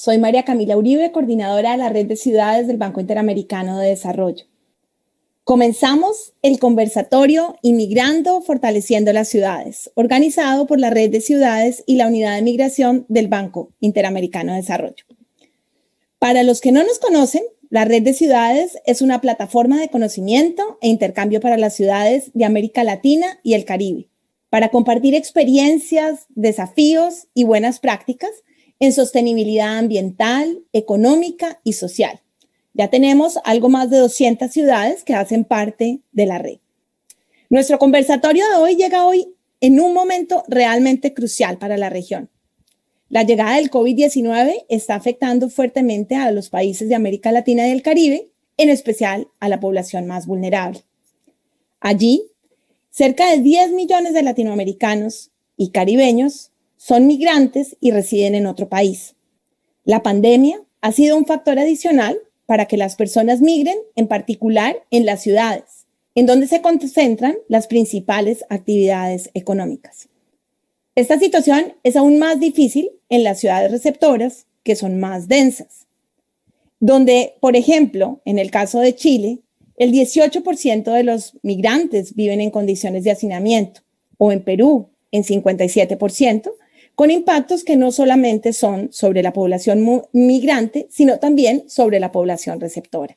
Soy María Camila Uribe, coordinadora de la Red de Ciudades del Banco Interamericano de Desarrollo. Comenzamos el conversatorio Inmigrando, Fortaleciendo las Ciudades, organizado por la Red de Ciudades y la Unidad de Migración del Banco Interamericano de Desarrollo. Para los que no nos conocen, la Red de Ciudades es una plataforma de conocimiento e intercambio para las ciudades de América Latina y el Caribe, para compartir experiencias, desafíos y buenas prácticas en sostenibilidad ambiental, económica y social. Ya tenemos algo más de 200 ciudades que hacen parte de la red. Nuestro conversatorio de hoy llega hoy en un momento realmente crucial para la región. La llegada del COVID-19 está afectando fuertemente a los países de América Latina y el Caribe, en especial a la población más vulnerable. Allí, cerca de 10 millones de latinoamericanos y caribeños son migrantes y residen en otro país. La pandemia ha sido un factor adicional para que las personas migren, en particular en las ciudades, en donde se concentran las principales actividades económicas. Esta situación es aún más difícil en las ciudades receptoras, que son más densas, donde, por ejemplo, en el caso de Chile, el 18% de los migrantes viven en condiciones de hacinamiento, o en Perú, en 57%, con impactos que no solamente son sobre la población migrante, sino también sobre la población receptora.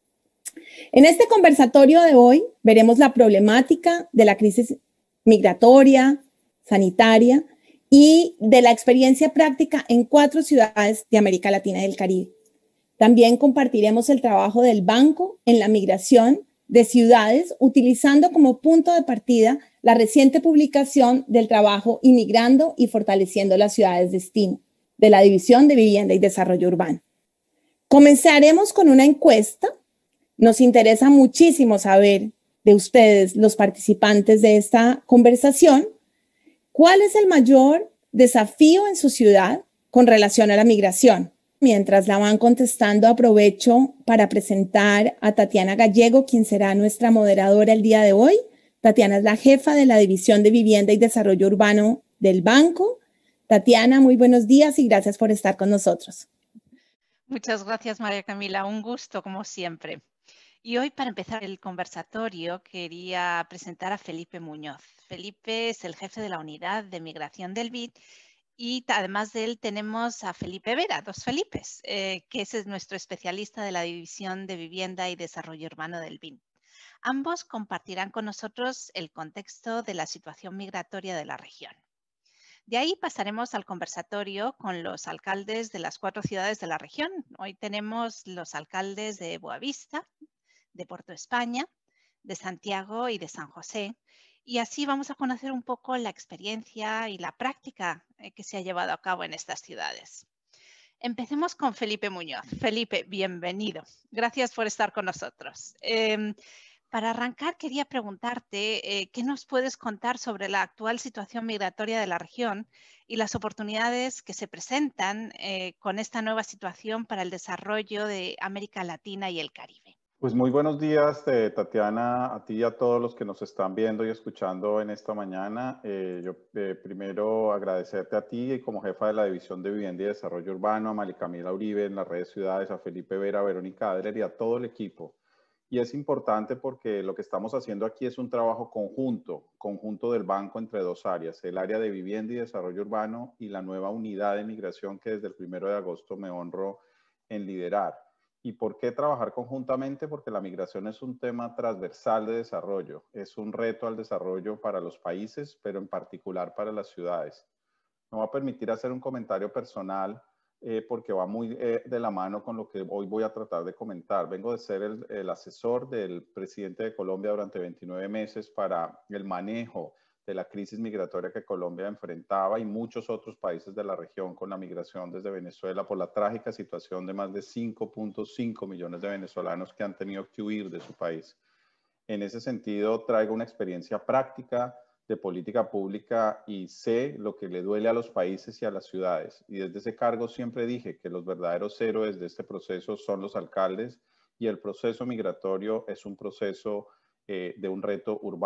En este conversatorio de hoy veremos la problemática de la crisis migratoria, sanitaria y de la experiencia práctica en 4 ciudades de América Latina y el Caribe. También compartiremos el trabajo del banco en la migración de ciudades, utilizando como punto de partida la reciente publicación del trabajo Inmigrando y Fortaleciendo las Ciudades Destino, de la División de Vivienda y Desarrollo Urbano. Comenzaremos con una encuesta. Nos interesa muchísimo saber de ustedes, los participantes de esta conversación, ¿cuál es el mayor desafío en su ciudad con relación a la migración? Mientras la van contestando, aprovecho para presentar a Tatiana Gallego, quien será nuestra moderadora el día de hoy. Tatiana es la jefa de la División de Vivienda y Desarrollo Urbano del banco. Tatiana, muy buenos días y gracias por estar con nosotros. Muchas gracias, María Camila. Un gusto, como siempre. Y hoy, para empezar el conversatorio, quería presentar a Felipe Muñoz. Felipe es el jefe de la Unidad de Migración del BID y además de él tenemos a Felipe Vera, 2 Felipes, que ese es nuestro especialista de la División de Vivienda y Desarrollo Urbano del BID. Ambos compartirán con nosotros el contexto de la situación migratoria de la región. De ahí pasaremos al conversatorio con los alcaldes de las 4 ciudades de la región. Hoy tenemos los alcaldes de Boavista, de Puerto España, de Santiago y de San José. Y así vamos a conocer un poco la experiencia y la práctica que se ha llevado a cabo en estas ciudades. Empecemos con Felipe Muñoz. Felipe, bienvenido. Gracias por estar con nosotros. Para arrancar, quería preguntarte qué nos puedes contar sobre la actual situación migratoria de la región y las oportunidades que se presentan con esta nueva situación para el desarrollo de América Latina y el Caribe. Pues muy buenos días, Tatiana, a ti y a todos los que nos están viendo y escuchando en esta mañana. Primero agradecerte a ti como jefa de la División de Vivienda y Desarrollo Urbano, a María Camila Uribe en las redes ciudades, a Felipe Vera, a Verónica Adler y a todo el equipo. Y es importante porque lo que estamos haciendo aquí es un trabajo conjunto del banco entre 2 áreas, el área de vivienda y desarrollo urbano y la nueva unidad de migración que desde el 1 de agosto me honro en liderar. ¿Y por qué trabajar conjuntamente? Porque la migración es un tema transversal de desarrollo, es un reto al desarrollo para los países, pero en particular para las ciudades. Me voy a permitir hacer un comentario personal porque va muy de la mano con lo que hoy voy a tratar de comentar. Vengo de ser el asesor del presidente de Colombia durante 29 meses para el manejo de la crisis migratoria que Colombia enfrentaba y muchos otros países de la región con la migración desde Venezuela por la trágica situación de más de 5.5 millones de venezolanos que han tenido que huir de su país. En ese sentido, traigo una experiencia práctica de política pública y sé lo que le duele a los países y a las ciudades. Y desde ese cargo siempre dije que los verdaderos héroes de este proceso son los alcaldes y el proceso migratorio es un proceso de un reto urbano.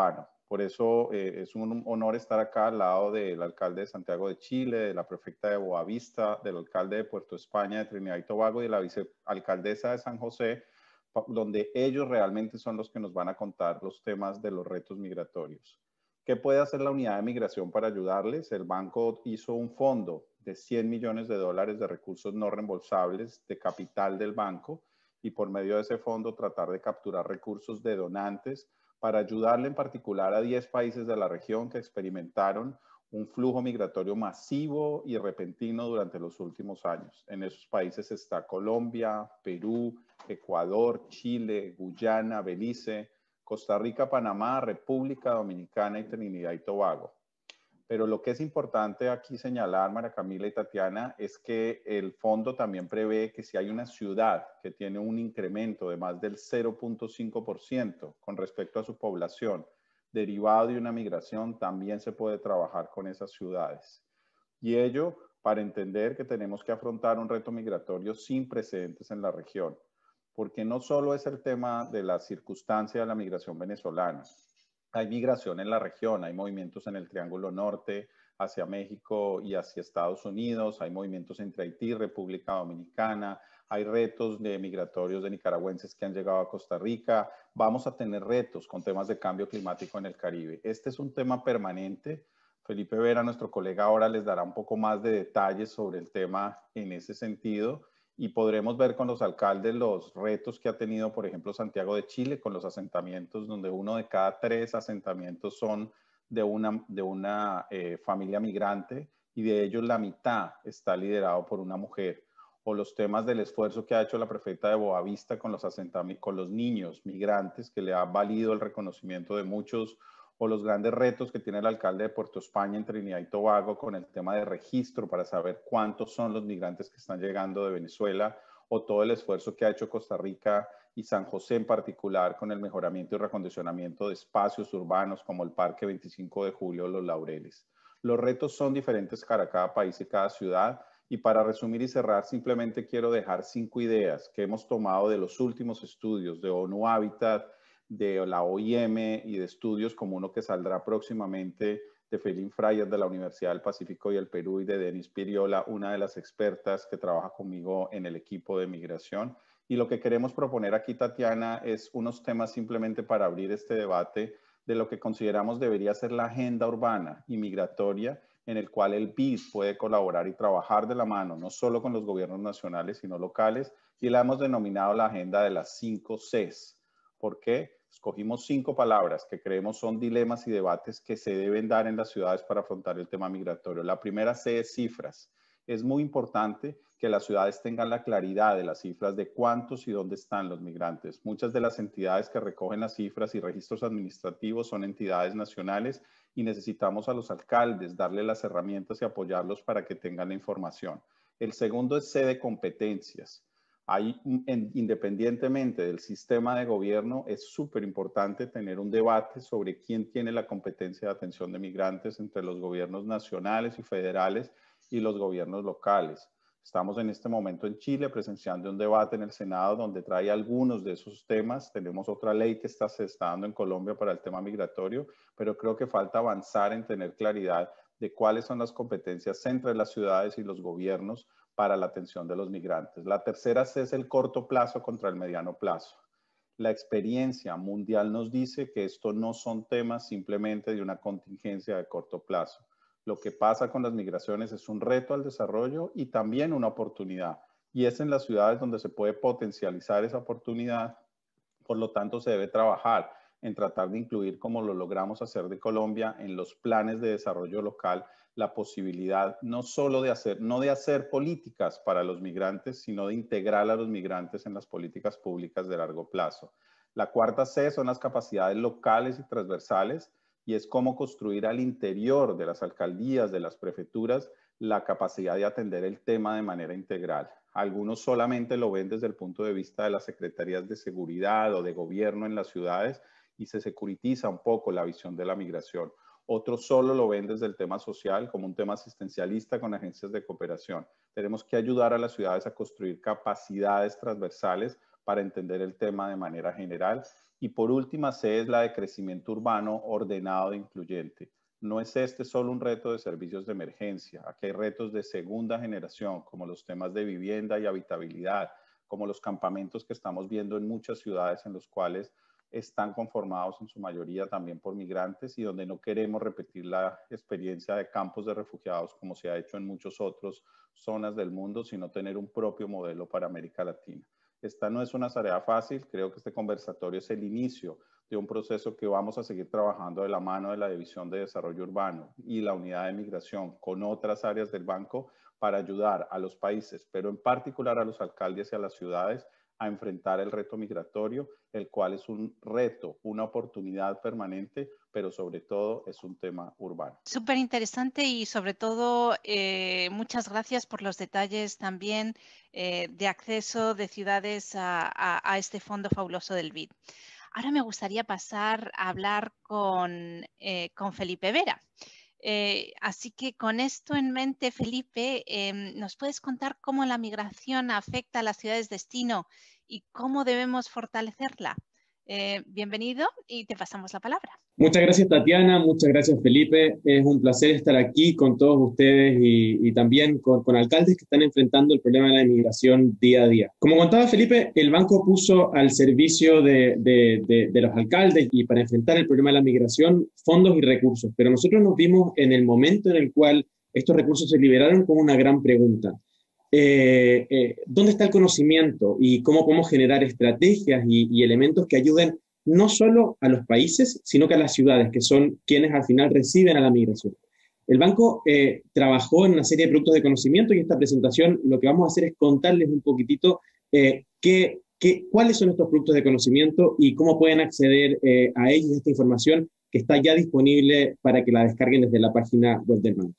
Por eso es un honor estar acá al lado del alcalde de Santiago de Chile, de la prefecta de Boavista, del alcalde de Puerto España, de Trinidad y Tobago y de la vicealcaldesa de San José, donde ellos realmente son los que nos van a contar los temas de los retos migratorios. ¿Qué puede hacer la unidad de migración para ayudarles? El banco hizo un fondo de 100 millones de dólares de recursos no reembolsables de capital del banco y por medio de ese fondo tratar de capturar recursos de donantes para ayudarle en particular a 10 países de la región que experimentaron un flujo migratorio masivo y repentino durante los últimos años. En esos países está Colombia, Perú, Ecuador, Chile, Guyana, Belice, Costa Rica, Panamá, República Dominicana y Trinidad y Tobago. Pero lo que es importante aquí señalar, María Camila y Tatiana, es que el fondo también prevé que si hay una ciudad que tiene un incremento de más del 0.5% con respecto a su población, derivado de una migración, también se puede trabajar con esas ciudades. Y ello para entender que tenemos que afrontar un reto migratorio sin precedentes en la región, porque no solo es el tema de la circunstancia de la migración venezolana. Hay migración en la región, hay movimientos en el Triángulo Norte, hacia México y hacia Estados Unidos, hay movimientos entre Haití y República Dominicana, hay retos migratorios de nicaragüenses que han llegado a Costa Rica, vamos a tener retos con temas de cambio climático en el Caribe. Este es un tema permanente. Felipe Vera, nuestro colega, ahora les dará un poco más de detalles sobre el tema en ese sentido. Y podremos ver con los alcaldes los retos que ha tenido, por ejemplo, Santiago de Chile con los asentamientos, donde 1 de cada 3 asentamientos son de una familia migrante y de ellos la mitad está liderado por una mujer. O los temas del esfuerzo que ha hecho la prefecta de Boavista con los niños migrantes, que le ha valido el reconocimiento de muchos, o los grandes retos que tiene el alcalde de Puerto España en Trinidad y Tobago con el tema de registro para saber cuántos son los migrantes que están llegando de Venezuela, o todo el esfuerzo que ha hecho Costa Rica y San José en particular con el mejoramiento y recondicionamiento de espacios urbanos como el Parque 25 de Julio, Los Laureles. Los retos son diferentes para cada país y cada ciudad. Y para resumir y cerrar, simplemente quiero dejar 5 ideas que hemos tomado de los últimos estudios de ONU Habitat, de la OIM y de estudios como uno que saldrá próximamente de Felín Frayas de la Universidad del Pacífico y el Perú y de Denis Piriola, una de las expertas que trabaja conmigo en el equipo de migración. Y lo que queremos proponer aquí, Tatiana, es unos temas simplemente para abrir este debate de lo que consideramos debería ser la agenda urbana y migratoria, en el cual el BID puede colaborar y trabajar de la mano, no solo con los gobiernos nacionales, sino locales, y la hemos denominado la agenda de las 5 Cs. ¿Por qué? Escogimos 5 palabras que creemos son dilemas y debates que se deben dar en las ciudades para afrontar el tema migratorio. La primera C es cifras. Es muy importante que las ciudades tengan la claridad de las cifras de cuántos y dónde están los migrantes. Muchas de las entidades que recogen las cifras y registros administrativos son entidades nacionales y necesitamos a los alcaldes darle las herramientas y apoyarlos para que tengan la información. El segundo es C de competencias. Independientemente del sistema de gobierno, es súper importante tener un debate sobre quién tiene la competencia de atención de migrantes entre los gobiernos nacionales y federales y los gobiernos locales. Estamos en este momento en Chile presenciando un debate en el Senado donde trae algunos de esos temas. Tenemos otra ley que se está dando en Colombia para el tema migratorio, pero creo que falta avanzar en tener claridad de cuáles son las competencias entre las ciudades y los gobiernos para la atención de los migrantes. La tercera C es el corto plazo contra el mediano plazo. La experiencia mundial nos dice que esto no son temas simplemente de una contingencia de corto plazo. Lo que pasa con las migraciones es un reto al desarrollo y también una oportunidad. Y es en las ciudades donde se puede potencializar esa oportunidad. Por lo tanto, se debe trabajar en tratar de incluir, como lo logramos hacer de Colombia, en los planes de desarrollo local, la posibilidad no solo de hacer políticas para los migrantes, sino de integrar a los migrantes en las políticas públicas de largo plazo. La cuarta C son las capacidades locales y transversales, y es cómo construir al interior de las alcaldías, de las prefecturas, la capacidad de atender el tema de manera integral. Algunos solamente lo ven desde el punto de vista de las secretarías de seguridad o de gobierno en las ciudades y se securitiza un poco la visión de la migración. Otros solo lo ven desde el tema social como un tema asistencialista con agencias de cooperación. Tenemos que ayudar a las ciudades a construir capacidades transversales para entender el tema de manera general Y por última C es la de crecimiento urbano ordenado e incluyente. No es este solo un reto de servicios de emergencia. Aquí hay retos de segunda generación, como los temas de vivienda y habitabilidad, como los campamentos que estamos viendo en muchas ciudades en los cuales están conformados en su mayoría también por migrantes y donde no queremos repetir la experiencia de campos de refugiados como se ha hecho en muchas otras zonas del mundo, sino tener un propio modelo para América Latina. Esta no es una tarea fácil, creo que este conversatorio es el inicio de un proceso que vamos a seguir trabajando de la mano de la División de Desarrollo Urbano y la Unidad de Migración con otras áreas del banco para ayudar a los países, pero en particular a los alcaldes y a las ciudades a enfrentar el reto migratorio, el cual es un reto, una oportunidad permanente, pero sobre todo es un tema urbano. Súper interesante y sobre todo muchas gracias por los detalles también de acceso de ciudades a este fondo fabuloso del BID. Ahora me gustaría pasar a hablar con Felipe Vera. Así que con esto en mente, Felipe, ¿nos puedes contar cómo la migración afecta a las ciudades destino y cómo debemos fortalecerla? Bienvenido y te pasamos la palabra. Muchas gracias, Tatiana. Muchas gracias, Felipe. Es un placer estar aquí con todos ustedes y también con alcaldes que están enfrentando el problema de la inmigración día a día. Como contaba Felipe, el banco puso al servicio de los alcaldes y para enfrentar el problema de la migración fondos y recursos, pero nosotros nos vimos en el momento en el cual estos recursos se liberaron con una gran pregunta. ¿Dónde está el conocimiento y cómo podemos generar estrategias y elementos que ayuden no solo a los países, sino que a las ciudades, que son quienes al final reciben a la migración? El banco trabajó en una serie de productos de conocimiento y esta presentación lo que vamos a hacer es contarles un poquitito cuáles son estos productos de conocimiento y cómo pueden acceder a ellos, a esta información que está ya disponible para que la descarguen desde la página web del banco.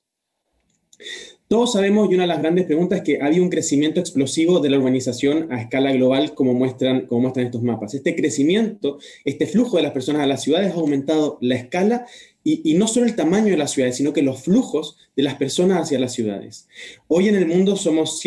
Todos sabemos, y una de las grandes preguntas, es que había un crecimiento explosivo de la urbanización a escala global, como muestran estos mapas. Este crecimiento, este flujo de las personas a las ciudades ha aumentado la escala y no solo el tamaño de las ciudades, sino que los flujos de las personas hacia las ciudades. Hoy en el mundo somos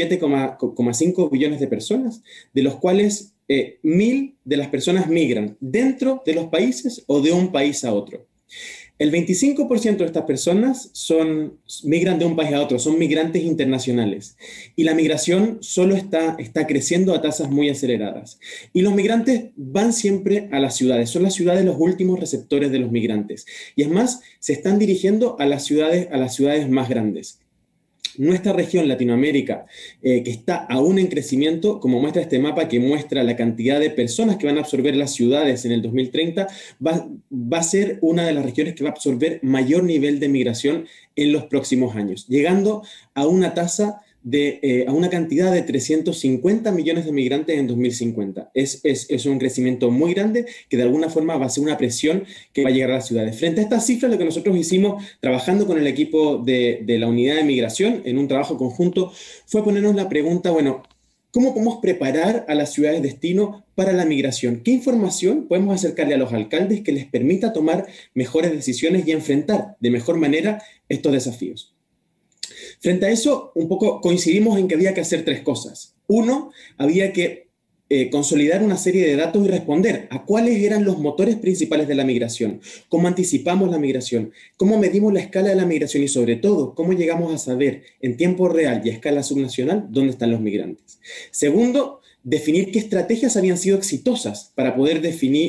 7,5 billones de personas, de los cuales 1.000 de las personas migran dentro de los países o de un país a otro. El 25% de estas personas migran de un país a otro, son migrantes internacionales. Y la migración solo está creciendo a tasas muy aceleradas. Y los migrantes van siempre a las ciudades, son las ciudades los últimos receptores de los migrantes. Y es más, se están dirigiendo a las ciudades más grandes. Nuestra región, Latinoamérica, que está aún en crecimiento, como muestra este mapa que muestra la cantidad de personas que van a absorber las ciudades en el 2030, va a ser una de las regiones que va a absorber mayor nivel de migración en los próximos años, llegando a una tasa a una cantidad de 350 millones de migrantes en 2050. Es un crecimiento muy grande que de alguna forma va a ser una presión que va a llegar a las ciudades. Frente a estas cifras, lo que nosotros hicimos trabajando con el equipo de la unidad de migración en un trabajo conjunto fue ponernos la pregunta, bueno, ¿cómo podemos preparar a las ciudades destino para la migración? ¿Qué información podemos acercarle a los alcaldes que les permita tomar mejores decisiones y enfrentar de mejor manera estos desafíos? Frente a eso, un poco coincidimos en que había que hacer tres cosas. Uno, había que consolidar una serie de datos y responder a cuáles eran los motores principales de la migración, cómo anticipamos la migración, cómo medimos la escala de la migración y sobre todo, cómo llegamos a saber en tiempo real y a escala subnacional dónde están los migrantes. Segundo, definir qué estrategias habían sido exitosas para poder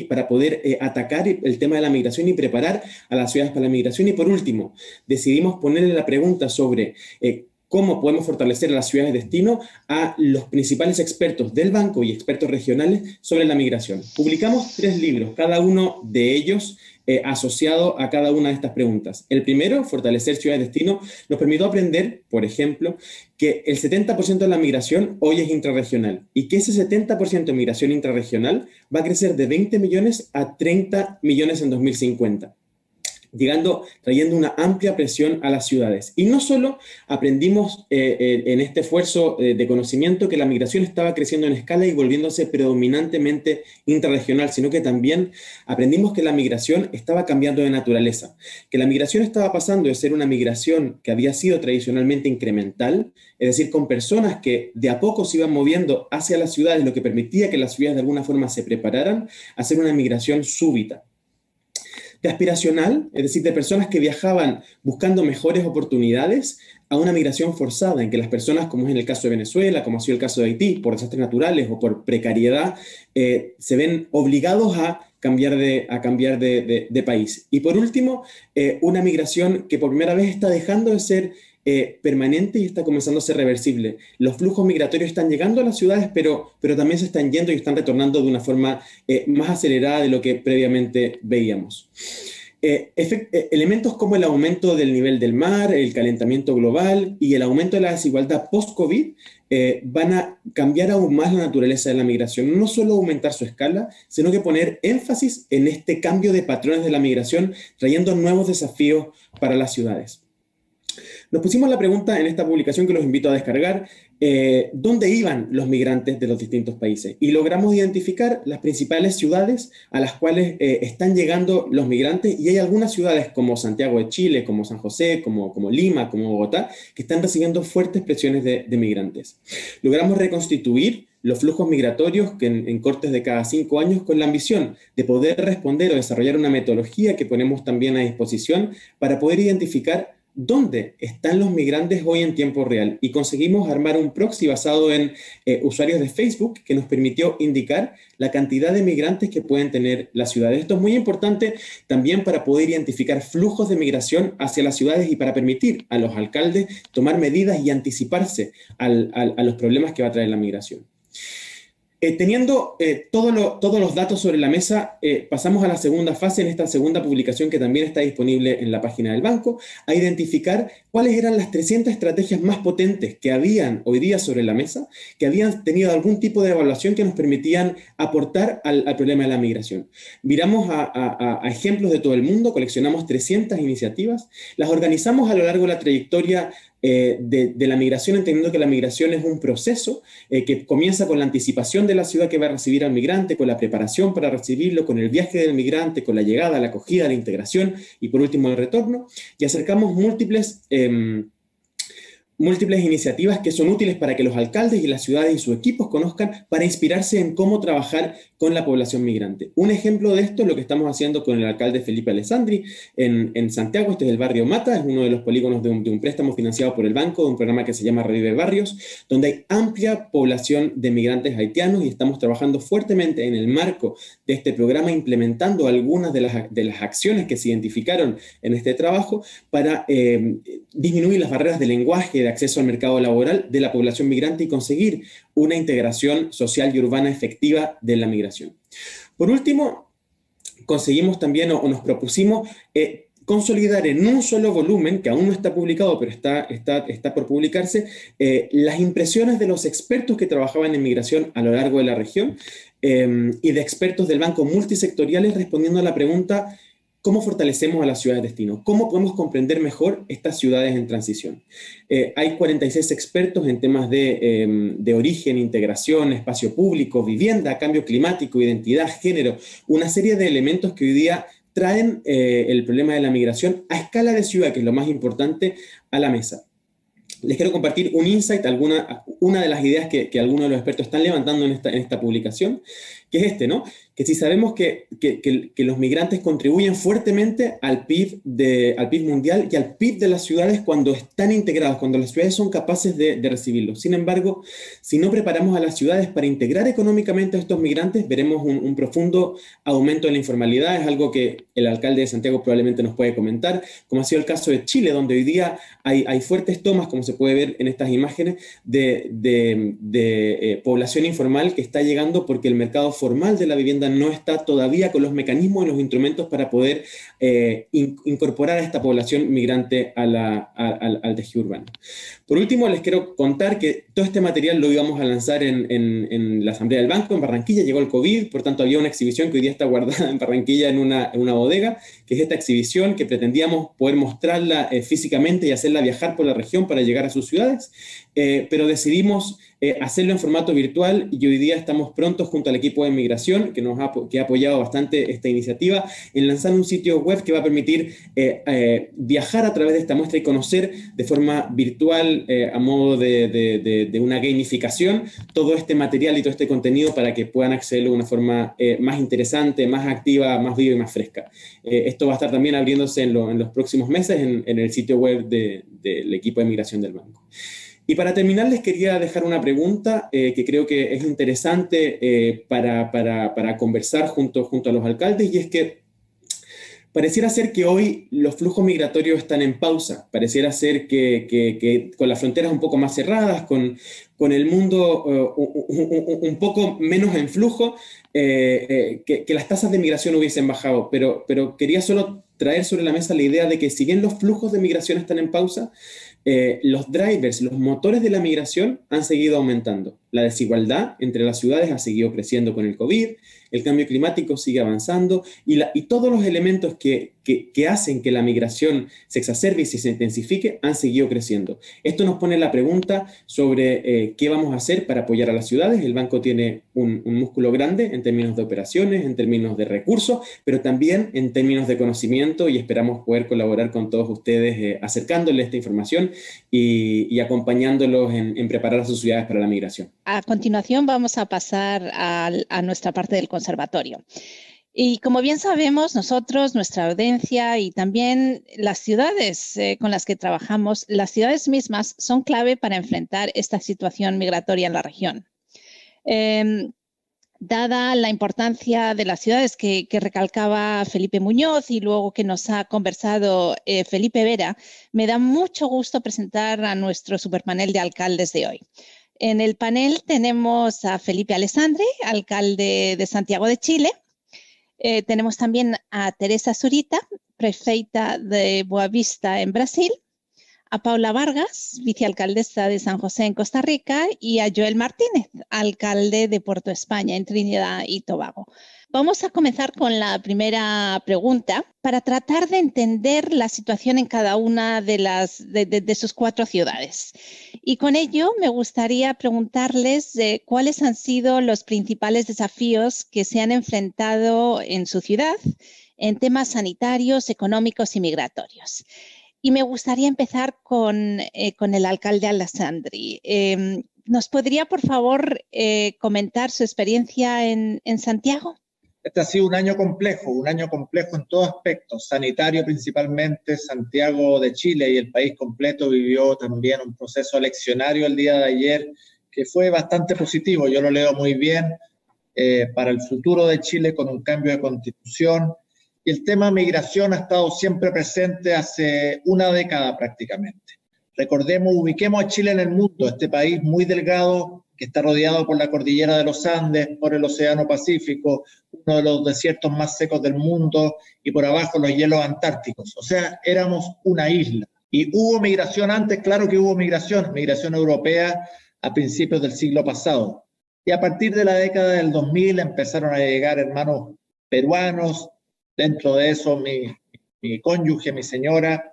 atacar el tema de la migración y preparar a las ciudades para la migración. Y por último, decidimos ponerle la pregunta sobre cómo podemos fortalecer a las ciudades de destino a los principales expertos del banco y expertos regionales sobre la migración. Publicamos 3 libros, cada uno de ellos asociado a cada una de estas preguntas. El primero, Fortalecer Ciudades de Destino, nos permitió aprender, por ejemplo, que el 70% de la migración hoy es intrarregional y que ese 70% de migración intrarregional va a crecer de 20 millones a 30 millones en 2050. trayendo una amplia presión a las ciudades. Y no solo aprendimos en este esfuerzo de conocimiento que la migración estaba creciendo en escala y volviéndose predominantemente intrarregional, sino que también aprendimos que la migración estaba cambiando de naturaleza, que la migración estaba pasando de ser una migración que había sido tradicionalmente incremental, es decir, con personas que de a poco se iban moviendo hacia las ciudades, lo que permitía que las ciudades de alguna forma se prepararan, a ser una migración súbita. De aspiracional, es decir, de personas que viajaban buscando mejores oportunidades, a una migración forzada, en que las personas, como es en el caso de Venezuela, como ha sido el caso de Haití, por desastres naturales o por precariedad, se ven obligados a cambiar de país. Y por último, una migración que por primera vez está dejando de ser permanente y está comenzando a ser reversible. Los flujos migratorios están llegando a las ciudades, pero también se están yendo y están retornando de una forma más acelerada de lo que previamente veíamos. Elementos como el aumento del nivel del mar, el calentamiento global y el aumento de la desigualdad post-COVID van a cambiar aún más la naturaleza de la migración. No solo aumentar su escala, sino que poner énfasis en este cambio de patrones de la migración, trayendo nuevos desafíos para las ciudades. Nos pusimos la pregunta en esta publicación que los invito a descargar, ¿dónde iban los migrantes de los distintos países? Y logramos identificar las principales ciudades a las cuales están llegando los migrantes, y hay algunas ciudades como Santiago de Chile, como San José, como Lima, como Bogotá, que están recibiendo fuertes presiones de migrantes. Logramos reconstituir los flujos migratorios que en cortes de cada 5 años, con la ambición de poder responder o desarrollar una metodología que ponemos también a disposición para poder identificar dónde están los migrantes hoy en tiempo real, y conseguimos armar un proxy basado en usuarios de Facebook que nos permitió indicar la cantidad de migrantes que pueden tener las ciudades. Esto es muy importante también para poder identificar flujos de migración hacia las ciudades y para permitir a los alcaldes tomar medidas y anticiparse a los problemas que va a traer la migración. Teniendo todos los datos sobre la mesa, pasamos a la segunda fase, en esta segunda publicación que también está disponible en la página del banco, a identificar cuáles eran las 300 estrategias más potentes que habían hoy día sobre la mesa, que habían tenido algún tipo de evaluación que nos permitían aportar al problema de la migración. Miramos a ejemplos de todo el mundo, coleccionamos 300 iniciativas, las organizamos a lo largo de la trayectoria de la migración, entendiendo que la migración es un proceso que comienza con la anticipación de la ciudad que va a recibir al migrante, con la preparación para recibirlo, con el viaje del migrante, con la llegada, la acogida, la integración y por último el retorno, y acercamos múltiples iniciativas que son útiles para que los alcaldes y las ciudades y sus equipos conozcan, para inspirarse en cómo trabajar con la población migrante. Un ejemplo de esto es lo que estamos haciendo con el alcalde Felipe Alessandri en Santiago. Este es el barrio Mata, es uno de los polígonos de un préstamo financiado por el banco, de un programa que se llama Revive Barrios, donde hay amplia población de migrantes haitianos, y estamos trabajando fuertemente en el marco de este programa, implementando algunas de las acciones que se identificaron en este trabajo para disminuir las barreras de lenguaje, de acceso al mercado laboral de la población migrante y conseguir una integración social y urbana efectiva de la migración. Por último, conseguimos también o nos propusimos consolidar en un solo volumen, que aún no está publicado, pero está por publicarse, las impresiones de los expertos que trabajaban en migración a lo largo de la región y de expertos del banco multisectoriales, respondiendo a la pregunta: ¿cómo fortalecemos a las ciudades de destino? ¿Cómo podemos comprender mejor estas ciudades en transición? Hay 46 expertos en temas de origen, integración, espacio público, vivienda, cambio climático, identidad, género, una serie de elementos que hoy día traen el problema de la migración a escala de ciudad, que es lo más importante, a la mesa. Les quiero compartir un insight, una de las ideas que algunos de los expertos están levantando en esta publicación, que es ¿no? Que si sabemos que los migrantes contribuyen fuertemente al PIB mundial y al PIB de las ciudades cuando están integrados, cuando las ciudades son capaces de recibirlos. Sin embargo, si no preparamos a las ciudades para integrar económicamente a estos migrantes, veremos un profundo aumento de la informalidad. Es algo que el alcalde de Santiago probablemente nos puede comentar, como ha sido el caso de Chile, donde hoy día hay fuertes tomas, como se puede ver en estas imágenes, de población informal que está llegando porque el mercado formal de la vivienda no está todavía con los mecanismos y los instrumentos para poder incorporar a esta población migrante al tejido urbano. Por último, les quiero contar que todo este material lo íbamos a lanzar en la Asamblea del Banco, en Barranquilla. Llegó el COVID, por tanto había una exhibición que hoy día está guardada en Barranquilla en una bodega, que es esta exhibición que pretendíamos poder mostrarla físicamente y hacerla viajar por la región para llegar a sus ciudades, pero decidimos hacerlo en formato virtual y hoy día estamos prontos junto al equipo de migración que ha apoyado bastante esta iniciativa en lanzar un sitio web que va a permitir viajar a través de esta muestra y conocer de forma virtual a modo de una gamificación todo este material y todo este contenido para que puedan accederlo de una forma más interesante, más activa, más viva y más fresca. Esto va a estar también abriéndose en los próximos meses en el sitio web del equipo de migración del banco. Y para terminar, les quería dejar una pregunta que creo que es interesante para conversar junto a los alcaldes, y es que pareciera ser que hoy los flujos migratorios están en pausa, pareciera ser que con las fronteras un poco más cerradas, con el mundo un poco menos en flujo, que las tasas de migración hubiesen bajado, pero quería solo traer sobre la mesa la idea de que si bien los flujos de migración están en pausa, los drivers, los motores de la migración han seguido aumentando. La desigualdad entre las ciudades ha seguido creciendo con el COVID, el cambio climático sigue avanzando y todos los elementos que hacen que la migración se exacerbe y se intensifique han seguido creciendo. Esto nos pone la pregunta sobre qué vamos a hacer para apoyar a las ciudades. El banco tiene un músculo grande en términos de operaciones, en términos de recursos, pero también en términos de conocimiento, y esperamos poder colaborar con todos ustedes acercándoles esta información y acompañándolos en preparar a sus ciudades para la migración. A continuación vamos a pasar a nuestra parte del conservatorio. Y como bien sabemos, nosotros, nuestra audiencia y también las ciudades con las que trabajamos, las ciudades mismas son clave para enfrentar esta situación migratoria en la región. Dada la importancia de las ciudades que recalcaba Felipe Muñoz y luego que nos ha conversado Felipe Vera, me da mucho gusto presentar a nuestro superpanel de alcaldes de hoy. En el panel tenemos a Felipe Alessandri, alcalde de Santiago de Chile. Tenemos también a Teresa Zurita, prefeita de Boavista en Brasil, a Paula Vargas, vicealcaldesa de San José en Costa Rica, y a Joel Martínez, alcalde de Puerto España en Trinidad y Tobago. Vamos a comenzar con la primera pregunta para tratar de entender la situación en cada una de sus 4 ciudades. Y con ello me gustaría preguntarles cuáles han sido los principales desafíos que se han enfrentado en su ciudad en temas sanitarios, económicos y migratorios. Y me gustaría empezar con el alcalde Alessandri. ¿Nos podría, por favor, comentar su experiencia en Santiago? Este ha sido un año complejo en todos aspectos, sanitario principalmente. Santiago de Chile y el país completo vivió también un proceso eleccionario el día de ayer que fue bastante positivo, yo lo leo muy bien, para el futuro de Chile con un cambio de constitución. Y el tema migración ha estado siempre presente hace una década prácticamente. Recordemos, ubiquemos a Chile en el mundo, este país muy delgado, que está rodeado por la cordillera de los Andes, por el Océano Pacífico, uno de los desiertos más secos del mundo, y por abajo los hielos antárticos. O sea, éramos una isla. Y hubo migración antes, claro que hubo migración europea a principios del siglo pasado. Y a partir de la década del 2000 empezaron a llegar hermanos peruanos, dentro de eso mi cónyuge, mi señora.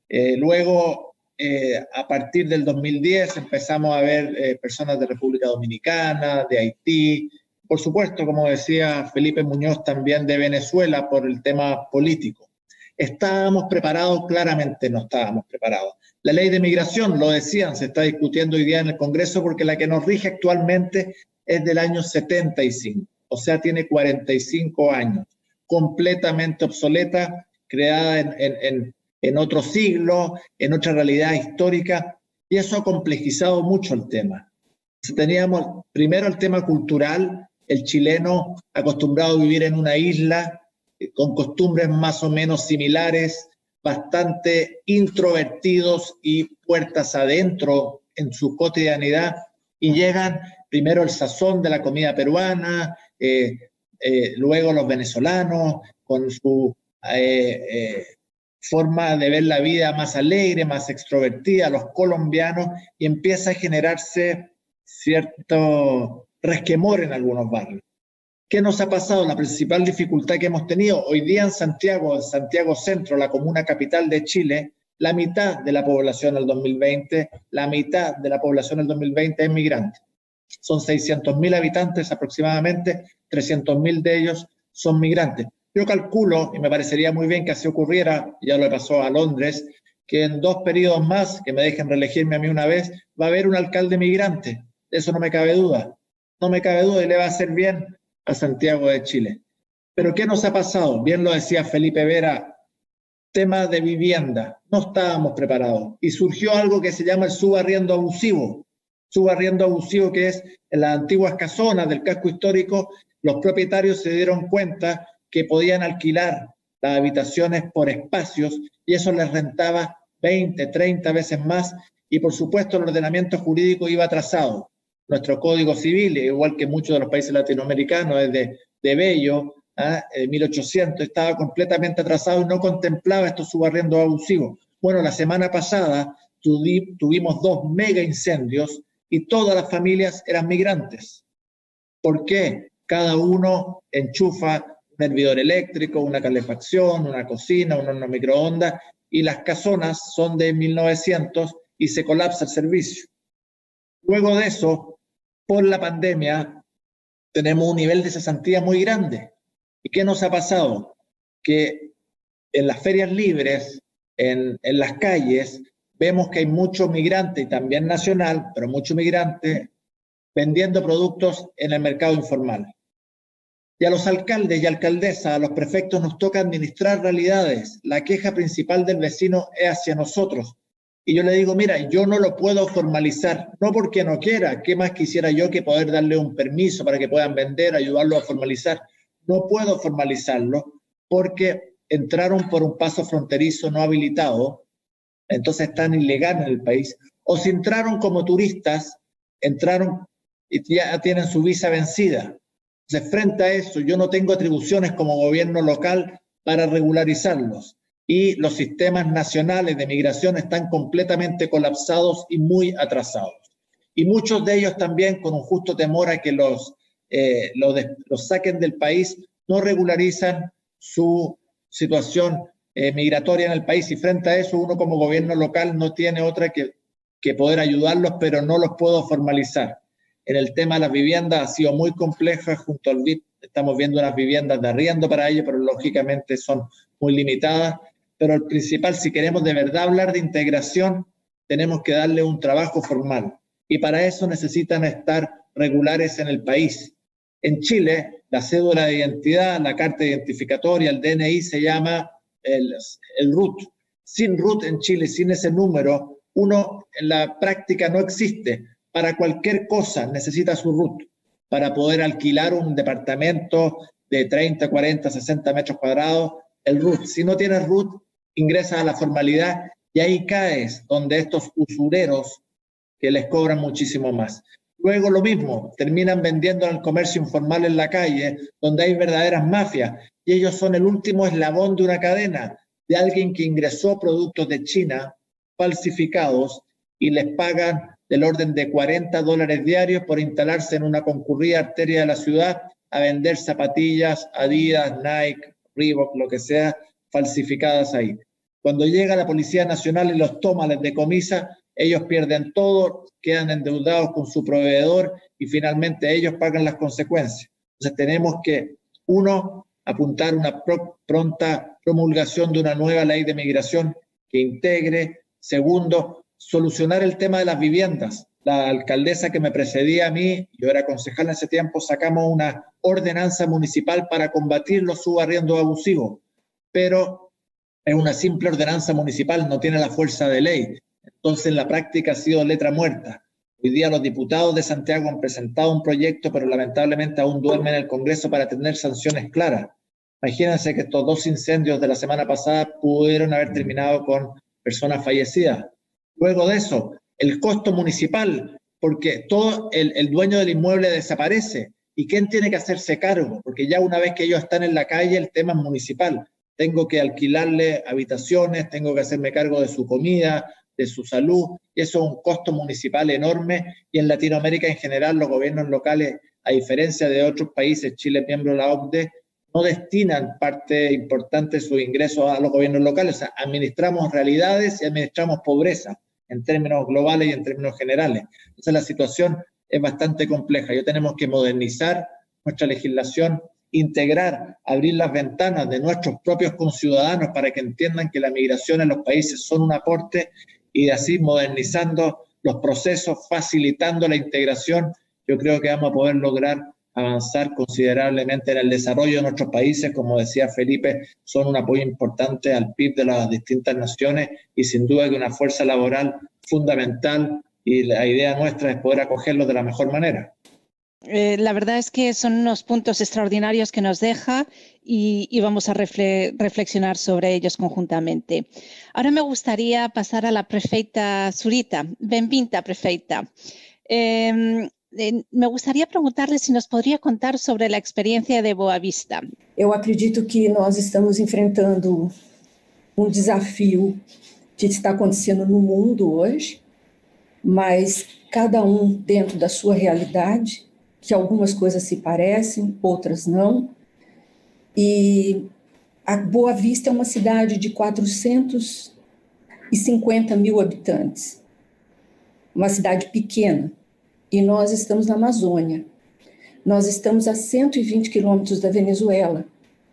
Luego, a partir del 2010 empezamos a ver personas de República Dominicana, de Haití, por supuesto, como decía Felipe Muñoz, también de Venezuela por el tema político. ¿Estábamos preparados? Claramente no estábamos preparados. La ley de migración, lo decían, se está discutiendo hoy día en el Congreso porque la que nos rige actualmente es del año 75, o sea, tiene 45 años, completamente obsoleta, creada en otro siglo, en otra realidad histórica, y eso ha complejizado mucho el tema. Teníamos primero el tema cultural, el chileno acostumbrado a vivir en una isla, con costumbres más o menos similares, bastante introvertidos y puertas adentro en su cotidianidad, y llegan primero el sazón de la comida peruana, luego los venezolanos, con su forma de ver la vida más alegre, más extrovertida, los colombianos, y empieza a generarse cierto resquemor en algunos barrios. ¿Qué nos ha pasado? La principal dificultad que hemos tenido hoy día en Santiago Centro, la comuna capital de Chile, la mitad de la población del 2020, la mitad de la población del 2020 es migrante. Son 600.000 habitantes aproximadamente, 300.000 de ellos son migrantes. Yo calculo, y me parecería muy bien que así ocurriera, ya lo pasó a Londres, que en 2 periodos más, que me dejen reelegirme a mí una vez, va a haber un alcalde migrante. De eso no me cabe duda. No me cabe duda, y le va a hacer bien a Santiago de Chile. Pero ¿qué nos ha pasado? Bien lo decía Felipe Vera, tema de vivienda. No estábamos preparados. Y surgió algo que se llama el subarriendo abusivo. Subarriendo abusivo, que es en las antiguas casonas del casco histórico, los propietarios se dieron cuenta que podían alquilar las habitaciones por espacios y eso les rentaba 20, 30 veces más, y por supuesto el ordenamiento jurídico iba atrasado. Nuestro Código Civil, igual que muchos de los países latinoamericanos, desde de Bello, de 1800, estaba completamente atrasado y no contemplaba estos subarriendos abusivos. Bueno, la semana pasada tuvimos 2 mega incendios y todas las familias eran migrantes. ¿Por qué? Cada uno enchufa un hervidor eléctrico, una calefacción, una cocina, un horno microondas, y las casonas son de 1900 y se colapsa el servicio. Luego de eso, por la pandemia, tenemos un nivel de cesantía muy grande. ¿Y qué nos ha pasado? Que en las ferias libres, en las calles, vemos que hay muchos migrantes, y también nacional, pero muchos migrantes, vendiendo productos en el mercado informal. Y a los alcaldes y alcaldesas, a los prefectos nos toca administrar realidades. La queja principal del vecino es hacia nosotros. Y yo le digo, mira, yo no lo puedo formalizar, no porque no quiera, ¿qué más quisiera yo que poder darle un permiso para que puedan vender, ayudarlo a formalizar? No puedo formalizarlo porque entraron por un paso fronterizo no habilitado, entonces están ilegales en el país, o si entraron como turistas, entraron y ya tienen su visa vencida. Entonces, frente a eso, yo no tengo atribuciones como gobierno local para regularizarlos. Y los sistemas nacionales de migración están completamente colapsados y muy atrasados. Y muchos de ellos también, con un justo temor a que los saquen del país, no regularizan su situación migratoria en el país. Y frente a eso, uno como gobierno local no tiene otra que poder ayudarlos, pero no los puedo formalizar. En el tema de las viviendas ha sido muy compleja. Junto al BIP estamos viendo unas viviendas de arriendo para ellos, pero lógicamente son muy limitadas. Pero el principal, si queremos de verdad hablar de integración, tenemos que darle un trabajo formal. Y para eso necesitan estar regulares en el país. En Chile, la cédula de identidad, la carta identificatoria, el DNI se llama el RUT. Sin RUT en Chile, sin ese número, uno en la práctica no existe. Para cualquier cosa necesita su RUT. Para poder alquilar un departamento de 30, 40, 60 metros cuadrados, el RUT. Si no tienes RUT, ingresas a la formalidad y ahí caes donde estos usureros que les cobran muchísimo más. Luego lo mismo, terminan vendiendo en el comercio informal en la calle, donde hay verdaderas mafias, y ellos son el último eslabón de una cadena, de alguien que ingresó productos de China falsificados y les pagan del orden de $40 diarios por instalarse en una concurrida arteria de la ciudad a vender zapatillas, Adidas, Nike, Reebok, lo que sea, falsificadas ahí. Cuando llega la Policía Nacional y los toma, les decomisa, ellos pierden todo, quedan endeudados con su proveedor y finalmente ellos pagan las consecuencias. Entonces tenemos que, uno, apuntar una pronta promulgación de una nueva ley de migración que integre. Segundo, solucionar el tema de las viviendas. La alcaldesa que me precedía a mí, yo era concejal en ese tiempo, sacamos una ordenanza municipal para combatir los subarriendos abusivos, pero es una simple ordenanza municipal, no tiene la fuerza de ley. Entonces, en la práctica ha sido letra muerta. Hoy día los diputados de Santiago han presentado un proyecto, pero lamentablemente aún duermen en el Congreso para tener sanciones claras. Imagínense que estos 2 incendios de la semana pasada pudieron haber terminado con personas fallecidas. Luego de eso, el costo municipal, porque todo el dueño del inmueble desaparece ¿Y quién tiene que hacerse cargo? Porque ya una vez que ellos están en la calle, el tema es municipal. Tengo que alquilarle habitaciones, tengo que hacerme cargo de su comida, de su salud, y eso es un costo municipal enorme, y en Latinoamérica en general los gobiernos locales, a diferencia de otros países, Chile es miembro de la OCDE, no destinan parte importante de sus ingresos a los gobiernos locales. O sea, administramos realidades y administramos pobreza en términos globales y en términos generales. Entonces la situación es bastante compleja. Ya tenemos que modernizar nuestra legislación, integrar, abrir las ventanas de nuestros propios conciudadanos para que entiendan que la migración en los países son un aporte, y así modernizando los procesos, facilitando la integración, yo creo que vamos a poder lograr avanzar considerablemente en el desarrollo de nuestros países. Como decía Felipe, son un apoyo importante al PIB de las distintas naciones y sin duda que una fuerza laboral fundamental, y la idea nuestra es poder acogerlos de la mejor manera. La verdad es que son unos puntos extraordinarios que nos deja y vamos a reflexionar sobre ellos conjuntamente. Ahora me gustaría pasar a la prefeita Zurita. Bem-vinda, prefeita. Me gustaría preguntarle si nos podría contar sobre la experiencia de Boa Vista. Eu acredito que nós estamos enfrentando desafio que está acontecendo no mundo hoje, mas cada dentro da sua realidade, que algumas coisas se parecem, outras não. E a Boa Vista é uma cidade de 450 mil habitantes, uma cidade pequena, e nós estamos na Amazônia. Nós estamos a 120 quilômetros da Venezuela,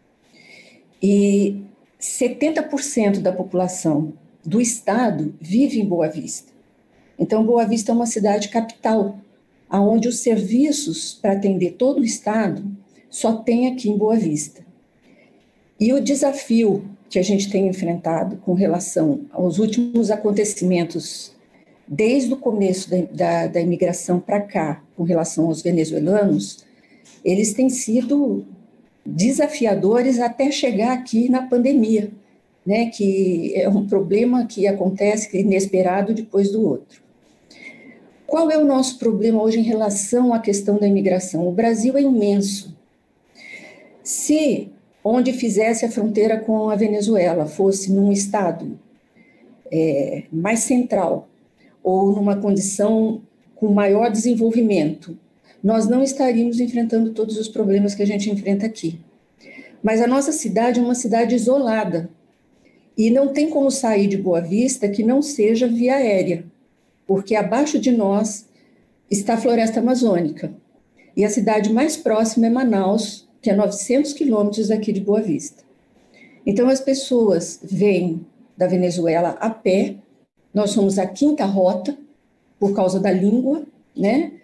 e 70% da população do estado vive em Boa Vista. Então, Boa Vista é uma cidade capital, onde os serviços para atender todo o estado só tem aqui em Boa Vista. E o desafio que a gente tem enfrentado com relação aos últimos acontecimentos, desde o começo da imigração para cá, com relação aos venezuelanos, eles têm sido desafiadores até chegar aqui na pandemia, né, que é um problema que acontece inesperado depois do outro. Qual é o nosso problema hoje em relação à questão da imigração? O Brasil é imenso. Se onde fizesse a fronteira com a Venezuela fosse num estado mais central ou numa condição com maior desenvolvimento, nós não estaríamos enfrentando todos os problemas que a gente enfrenta aqui. Mas a nossa cidade é uma cidade isolada e não tem como sair de Boa Vista que não seja via aérea, porque abaixo de nós está a floresta amazônica. E a cidade mais próxima é Manaus, que é 900 quilômetros daqui de Boa Vista. Então, as pessoas vêm da Venezuela a pé. Nós somos a quinta rota, por causa da língua, né?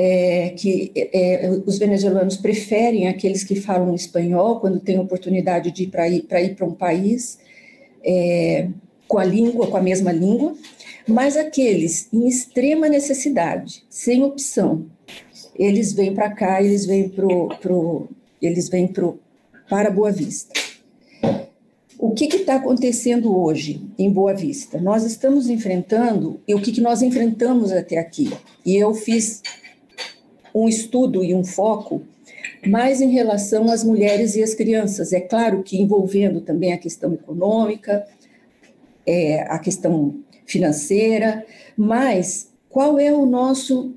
Os venezuelanos preferem aqueles que falam espanhol, quando têm oportunidade de ir para um país com a mesma língua. Mas aqueles em extrema necessidade, sem opção, eles vêm para cá, eles vêm para Boa Vista. O que está acontecendo hoje em Boa Vista? Nós estamos enfrentando, e o que nós enfrentamos até aqui? E eu fiz um estudo e um foco mais em relação às mulheres e às crianças. É claro que envolvendo também a questão econômica, a questão financeira, mas qual é o nosso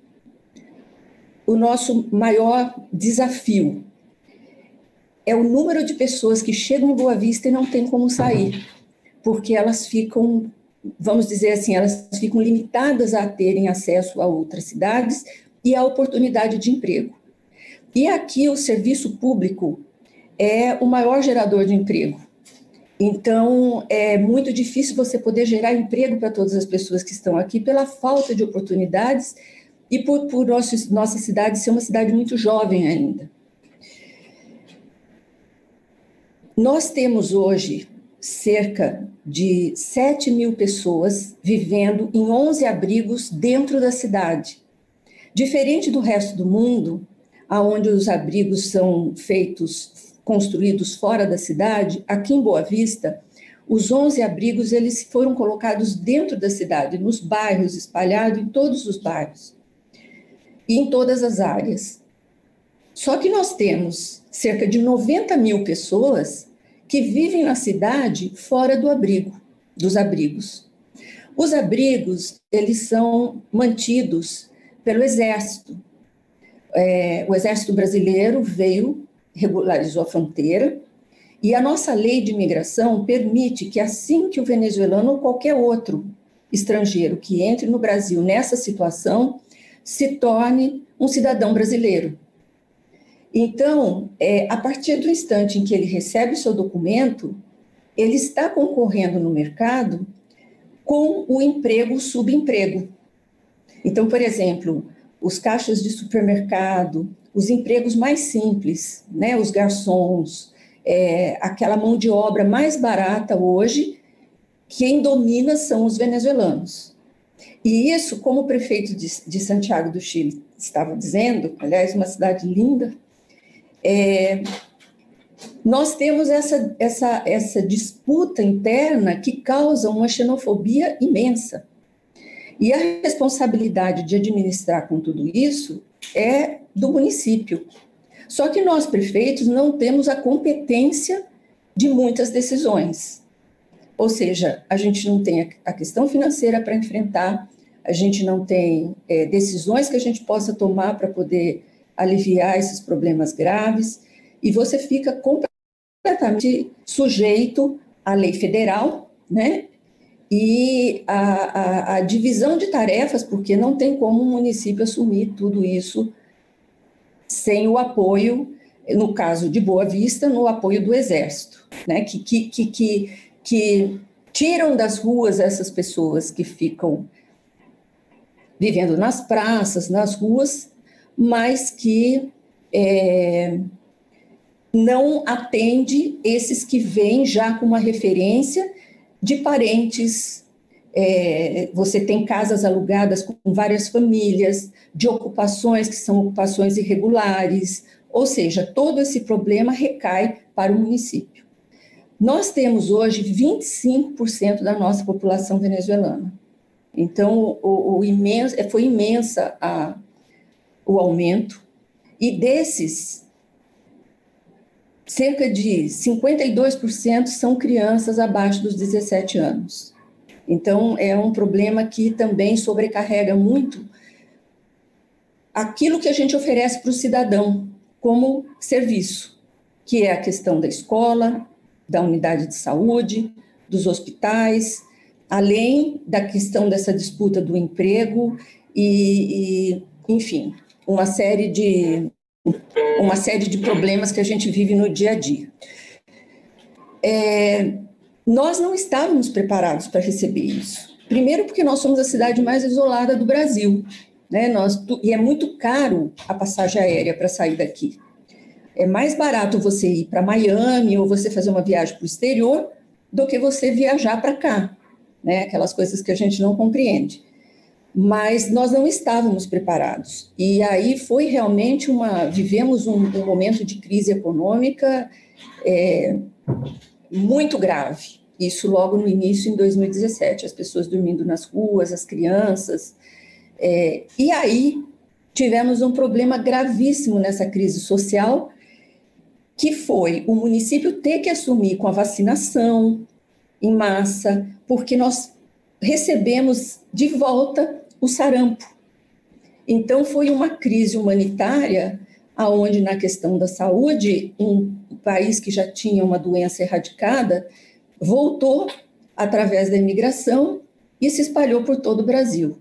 maior desafio? É o número de pessoas que chegam em Boa Vista e não tem como sair, porque elas ficam, vamos dizer assim, elas ficam limitadas a terem acesso a outras cidades e a oportunidade de emprego. E aqui o serviço público é o maior gerador de emprego. Então, é muito difícil você poder gerar emprego para todas as pessoas que estão aqui pela falta de oportunidades e por nossa cidade ser uma cidade muito jovem ainda. Nós temos hoje cerca de 7 mil pessoas vivendo em 11 abrigos dentro da cidade. Diferente do resto do mundo, onde os abrigos são construídos fora da cidade, aqui em Boa Vista, os 11 abrigos eles foram colocados dentro da cidade, nos bairros, espalhados em todos os bairros e em todas as áreas. Só que nós temos cerca de 90 mil pessoas que vivem na cidade fora do abrigo, dos abrigos. Os abrigos, eles são mantidos pelo Exército. O Exército brasileiro veio, regularizou a fronteira, e a nossa lei de imigração permite que assim que o venezuelano ou qualquer outro estrangeiro que entre no Brasil nessa situação se torne um cidadão brasileiro. Então, a partir do instante em que ele recebe o seu documento, ele está concorrendo no mercado com o emprego, o subemprego. Então, por exemplo, os caixas de supermercado, os empregos mais simples, né, os garçons, aquela mão de obra mais barata hoje, quem domina são os venezuelanos. E isso, como o prefeito de Santiago do Chile estava dizendo, aliás, uma cidade linda, nós temos essa disputa interna que causa uma xenofobia imensa. E a responsabilidade de administrar com tudo isso é do município. Só que nós, prefeitos, não temos a competência de muitas decisões. Ou seja, a gente não tem a questão financeira para enfrentar, a gente não tem decisões que a gente possa tomar para poder aliviar esses problemas graves, e você fica completamente sujeito à lei federal, né? E a divisão de tarefas, porque não tem como um município assumir tudo isso sem o apoio, no caso de Boa Vista, no apoio do Exército, né? Que tiram das ruas essas pessoas que ficam vivendo nas praças, nas ruas, mas que não atende esses que vêm já com uma referência de parentes. Você tem casas alugadas com várias famílias, de ocupações que são ocupações irregulares, ou seja, todo esse problema recai para o município. Nós temos hoje 25% da nossa população venezuelana. Então, foi imensa o aumento, e desses, cerca de 52% são crianças abaixo dos 17 anos. Então, é um problema que também sobrecarrega muito aquilo que a gente oferece para o cidadão como serviço, que é a questão da escola, da unidade de saúde, dos hospitais, além da questão dessa disputa do emprego e enfim, uma série de problemas que a gente vive no dia a dia. Nós não estávamos preparados para receber isso. Primeiro porque nós somos a cidade mais isolada do Brasil, né? E é muito caro a passagem aérea para sair daqui. É mais barato você ir para Miami ou você fazer uma viagem para o exterior do que você viajar para cá, né? Aquelas coisas que a gente não compreende. Mas nós não estávamos preparados. E aí foi realmente vivemos um momento de crise econômica muito grave. Isso logo no início, em 2017, as pessoas dormindo nas ruas, as crianças. E aí tivemos um problema gravíssimo nessa crise social, que foi o município ter que assumir com a vacinação em massa, porque nós recebemos de volta o sarampo. Então, foi uma crise humanitária, onde, na questão da saúde, um país que já tinha uma doença erradicada voltou através da imigração e se espalhou por todo o Brasil.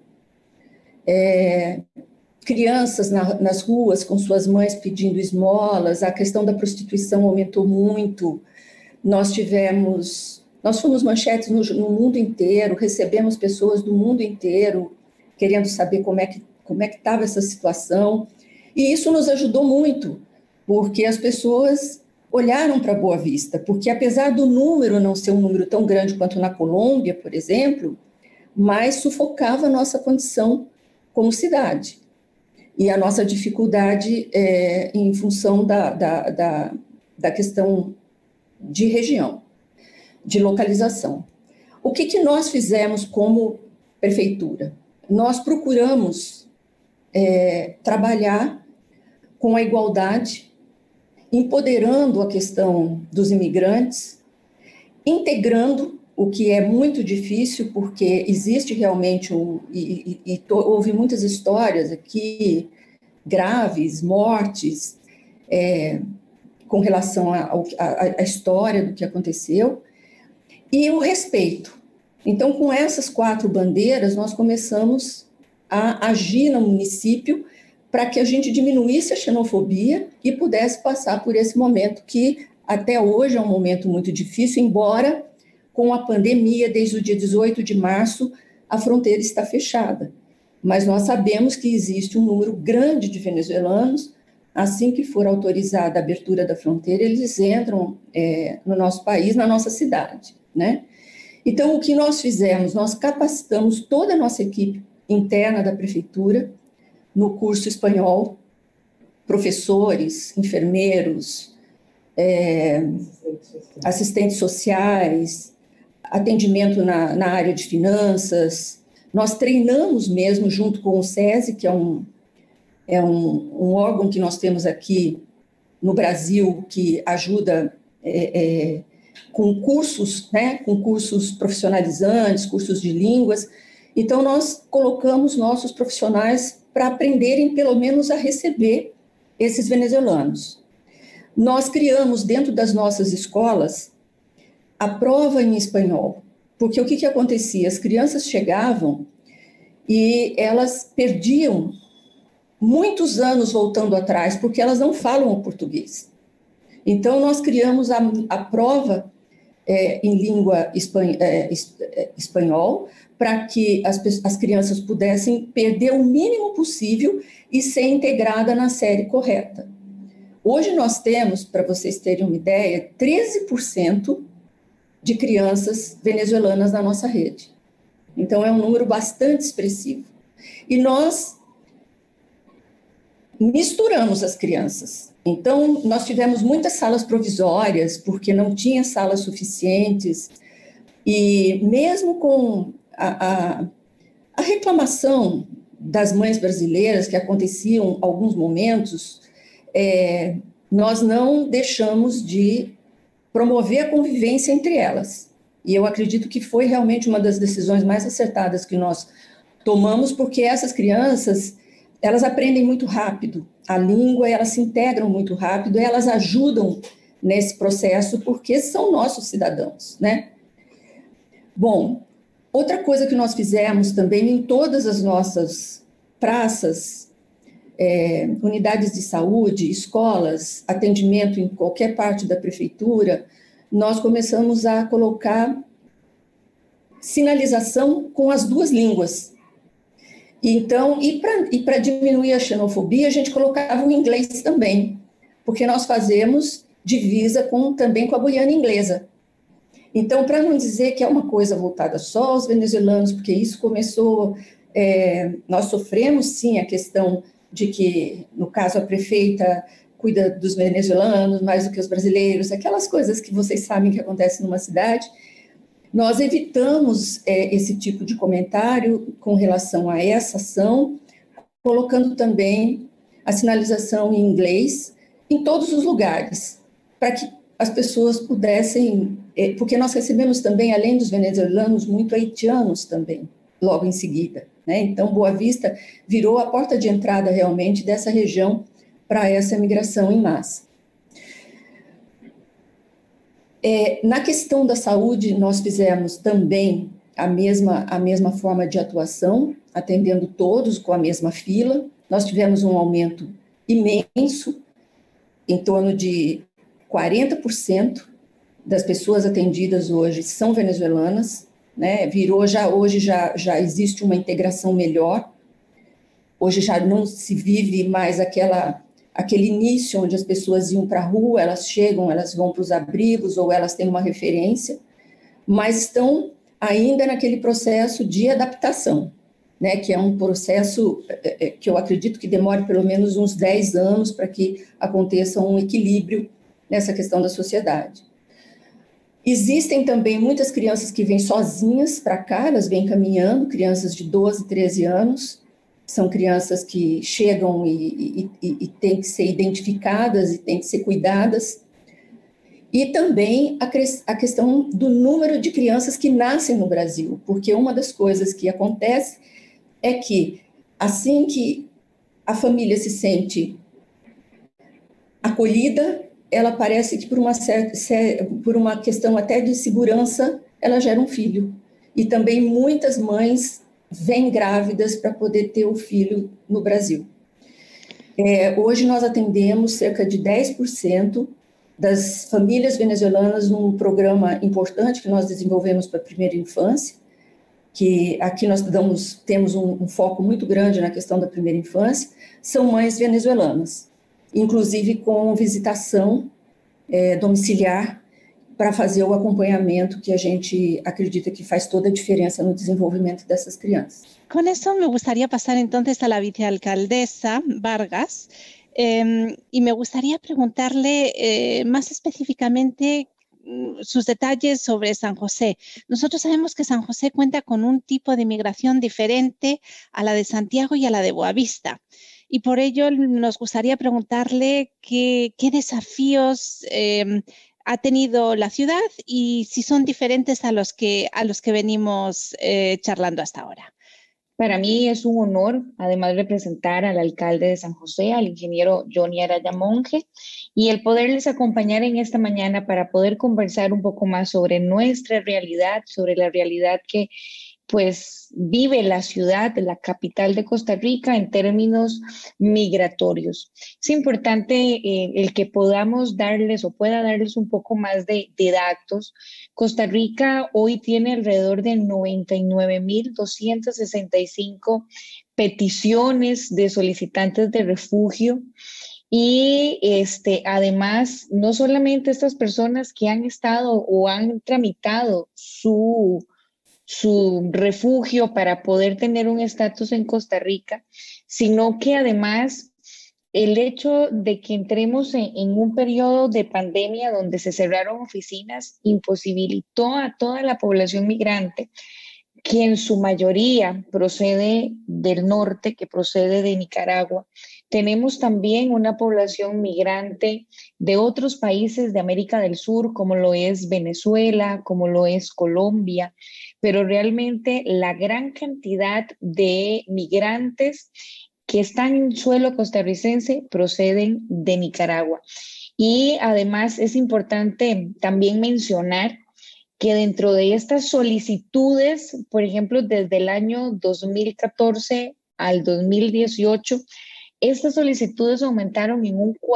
Crianças nas ruas com suas mães pedindo esmolas, a questão da prostituição aumentou muito. Nós fomos manchetes no mundo inteiro, recebemos pessoas do mundo inteiro querendo saber como é que estava essa situação, e isso nos ajudou muito, porque as pessoas olharam para Boa Vista, porque apesar do número não ser um número tão grande quanto na Colômbia, por exemplo, mas sufocava a nossa condição como cidade, e a nossa dificuldade em função da questão de região, de localização. O que nós fizemos como prefeitura? Nós procuramos trabalhar com a igualdade, empoderando a questão dos imigrantes, integrando, o que é muito difícil, porque existe realmente houve muitas histórias aqui graves, mortes, com relação à história do que aconteceu, e o respeito. Então, com essas 4 bandeiras, nós começamos a agir no município para que a gente diminuísse a xenofobia e pudesse passar por esse momento que até hoje é um momento muito difícil, embora com a pandemia, desde o dia 18 de março, a fronteira está fechada. Mas nós sabemos que existe um número grande de venezuelanos. Assim que for autorizada a abertura da fronteira, eles entram no nosso país, na nossa cidade, né? Então, o que nós fizemos? Nós capacitamos toda a nossa equipe interna da prefeitura no curso espanhol, professores, enfermeiros, assistentes sociais, atendimento na área de finanças. Nós treinamos mesmo junto com o SESI, que é um órgão que nós temos aqui no Brasil, que ajuda com cursos, né, com cursos profissionalizantes, cursos de línguas. Então, nós colocamos nossos profissionais para aprenderem, pelo menos, a receber esses venezuelanos. Nós criamos, dentro das nossas escolas, a prova em espanhol, porque o que acontecia? As crianças chegavam e elas perdiam muitos anos voltando atrás, porque elas não falam o português. Então, nós criamos a prova em língua espanhol, para que as crianças pudessem perder o mínimo possível e ser integrada na série correta. Hoje nós temos, para vocês terem uma ideia, 13% de crianças venezuelanas na nossa rede. Então, é um número bastante expressivo. E nós misturamos as crianças. Então, nós tivemos muitas salas provisórias, porque não tinha salas suficientes, e mesmo com a reclamação das mães brasileiras, que aconteciam em alguns momentos, nós não deixamos de promover a convivência entre elas. E eu acredito que foi realmente uma das decisões mais acertadas que nós tomamos, porque essas crianças, elas aprendem muito rápido a língua, elas se integram muito rápido, elas ajudam nesse processo, porque são nossos cidadãos, né? Bom, outra coisa que nós fizemos também em todas as nossas praças, unidades de saúde, escolas, atendimento em qualquer parte da prefeitura, nós começamos a colocar sinalização com as 2 línguas. Então, e para diminuir a xenofobia, a gente colocava o inglês também, porque nós fazemos divisa também com a Guiana Inglesa. Então, para não dizer que é uma coisa voltada só aos venezuelanos, porque isso começou, nós sofremos sim a questão de que, no caso, a prefeita cuida dos venezuelanos mais do que os brasileiros, aquelas coisas que vocês sabem que acontecem numa cidade. Nós evitamos esse tipo de comentário com relação a essa ação, colocando também a sinalização em inglês em todos os lugares, para que as pessoas pudessem, porque nós recebemos também, além dos venezuelanos, muito haitianos também, logo em seguida, né? Então, Boa Vista virou a porta de entrada realmente dessa região para essa migração em massa. Na questão da saúde, nós fizemos também a mesma forma de atuação, atendendo todos com a mesma fila. Nós tivemos um aumento imenso, em torno de 40% das pessoas atendidas hoje são venezuelanas, né? Hoje já existe uma integração melhor. Hoje já não se vive mais aquele início onde as pessoas iam para a rua, elas chegam, elas vão para os abrigos ou elas têm uma referência, mas estão ainda naquele processo de adaptação, né, que é um processo que eu acredito que demore pelo menos uns 10 anos para que aconteça um equilíbrio nessa questão da sociedade. Existem também muitas crianças que vêm sozinhas para cá, elas vêm caminhando, crianças de 12, 13 anos, São crianças que chegam e têm que ser identificadas e têm que ser cuidadas. E também a questão do número de crianças que nascem no Brasil, porque uma das coisas que acontece é que, assim que a família se sente acolhida, ela parece que por uma questão até de segurança, ela gera um filho. E também muitas mães vêm grávidas para poder ter o filho no Brasil. Hoje nós atendemos cerca de 10% das famílias venezuelanas num programa importante que nós desenvolvemos para a primeira infância, que aqui nós temos um foco muito grande na questão da primeira infância, são mães venezuelanas, inclusive com visitação domiciliar para fazer o acompanhamento que a gente acredita que faz toda a diferença no desenvolvimento dessas crianças. Con eso me gustaría pasar entonces a la vicealcaldesa Vargas y me gustaría preguntarle más específicamente sus detalles sobre San José. Nosotros sabemos que San José cuenta con un tipo de migración diferente a la de Santiago y a la de Boavista. Y por ello nos gustaría preguntarle qué desafíos ha tenido la ciudad y si son diferentes a los que venimos charlando hasta ahora. Para mí es un honor, además, representar al alcalde de San José, al ingeniero Johnny Araya Monge, y el poderles acompañar en esta mañana para poder conversar un poco más sobre nuestra realidad, sobre la realidad que pues vive la ciudad, la capital de Costa Rica en términos migratorios. Es importante el que podamos darles o pueda darles un poco más de datos. Costa Rica hoy tiene alrededor de 99.265 peticiones de solicitantes de refugio. Y además, no solamente estas personas que han estado o han tramitado su refugio para poder tener un estatus en Costa Rica, sino que además el hecho de que entremos en un periodo de pandemia donde se cerraron oficinas imposibilitó a toda la población migrante, que en su mayoría procede del norte, que procede de Nicaragua. Tenemos también una población migrante de otros países de América del Sur, como lo es Venezuela, como lo es Colombia, pero realmente la gran cantidad de migrantes que están en suelo costarricense proceden de Nicaragua. Y además es importante también mencionar que dentro de estas solicitudes, por ejemplo, desde el año 2014 al 2018, estas solicitudes aumentaron en un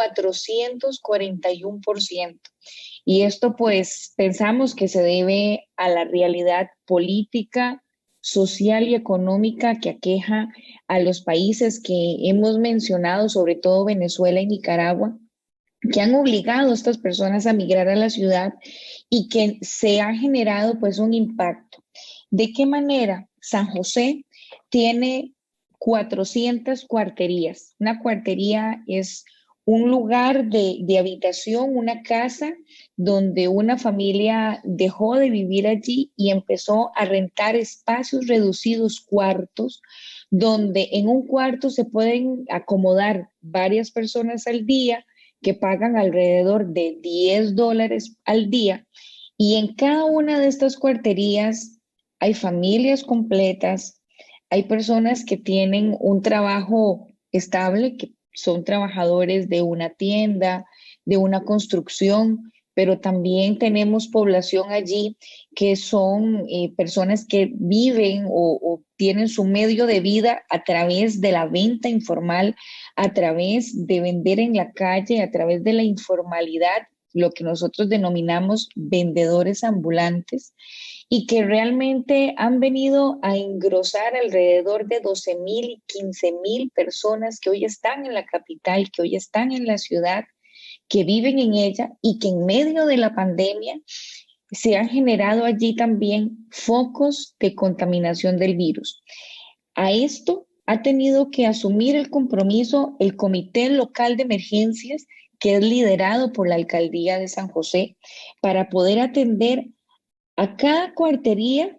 441%. Y esto pues pensamos que se debe a la realidad política, social y económica que aqueja a los países que hemos mencionado, sobre todo Venezuela y Nicaragua, que han obligado a estas personas a migrar a la ciudad y que se ha generado pues un impacto. ¿De qué manera? San José tiene 400 cuarterías. Una cuartería es un lugar de habitación, una casa donde una familia dejó de vivir allí y empezó a rentar espacios reducidos, cuartos, donde en un cuarto se pueden acomodar varias personas al día que pagan alrededor de $10 al día. Y en cada una de estas cuarterías hay familias completas, hay personas que tienen un trabajo estable, que son trabajadores de una tienda, de una construcción, pero también tenemos población allí que son personas que viven o tienen su medio de vida a través de la venta informal, a través de vender en la calle, a través de la informalidad, lo que nosotros denominamos vendedores ambulantes, y que realmente han venido a engrosar alrededor de 12,000 y 15,000 personas que hoy están en la capital, que hoy están en la ciudad, que viven en ella, y que en medio de la pandemia se han generado allí también focos de contaminación del virus. A esto ha tenido que asumir el compromiso el Comité Local de Emergencias, que es liderado por la Alcaldía de San José, para poder atender a cada cuartería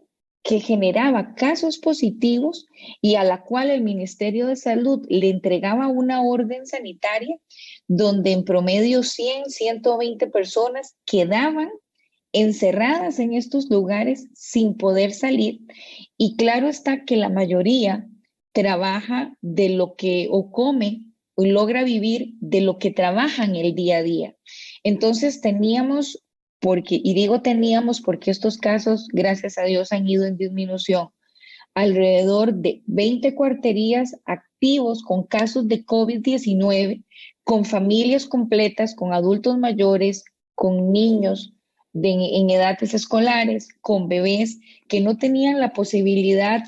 que generaba casos positivos y a la cual el Ministerio de Salud le entregaba una orden sanitaria donde en promedio 100, 120 personas quedaban encerradas en estos lugares sin poder salir. Y claro está que la mayoría trabaja de lo que o come o logra vivir de lo que trabajan el día a día. Entonces teníamos, y digo teníamos porque estos casos, gracias a Dios, han ido en disminución, alrededor de 20 cuarterías activos con casos de COVID-19, con familias completas, con adultos mayores, con niños en edades escolares, con bebés que no tenían la posibilidad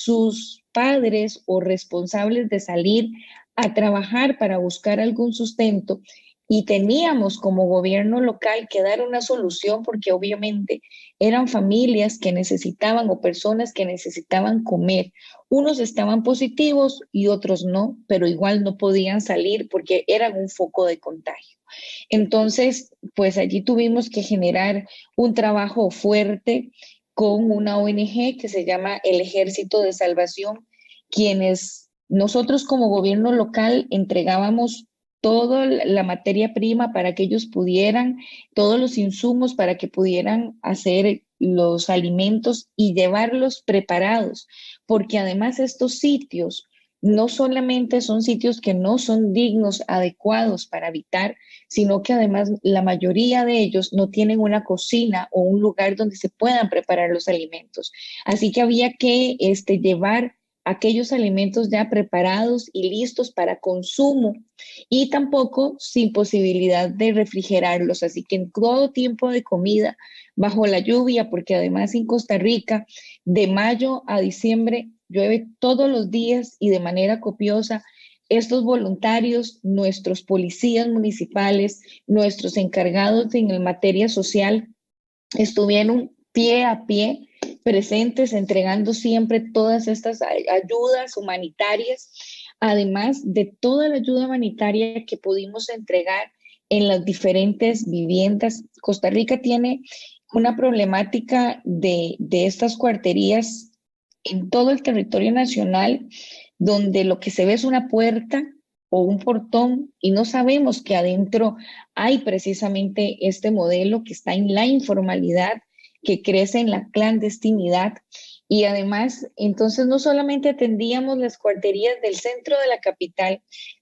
sus padres o responsables de salir a trabajar para buscar algún sustento, y teníamos como gobierno local que dar una solución porque obviamente eran familias que necesitaban o personas que necesitaban comer. Unos estaban positivos y otros no, pero igual no podían salir porque eran un foco de contagio. Entonces, pues allí tuvimos que generar un trabajo fuerte con una ONG que se llama el Ejército de Salvación, quienes nosotros como gobierno local entregábamos toda la materia prima para que ellos pudieran, todos los insumos para que pudieran hacer los alimentos y llevarlos preparados, porque además estos sitios no solamente son sitios que no son dignos, adecuados para habitar, sino que además la mayoría de ellos no tienen una cocina o un lugar donde se puedan preparar los alimentos. Así que había que llevar aquellos alimentos ya preparados y listos para consumo y tampoco sin posibilidad de refrigerarlos. Así que en todo tiempo de comida, bajo la lluvia, porque además en Costa Rica de mayo a diciembre llueve todos los días y de manera copiosa, estos voluntarios, nuestros policías municipales, nuestros encargados en materia social, estuvieron pie a pie presentes, entregando siempre todas estas ayudas humanitarias, además de toda la ayuda humanitaria que pudimos entregar en las diferentes viviendas. Costa Rica tiene una problemática de estas cuarterías en todo el territorio nacional, donde lo que se ve es una puerta o un portón y no sabemos que adentro hay precisamente este modelo que está en la informalidad, que crece en la clandestinidad. Y además, entonces no solamente atendíamos las cuarterías del centro de la capital,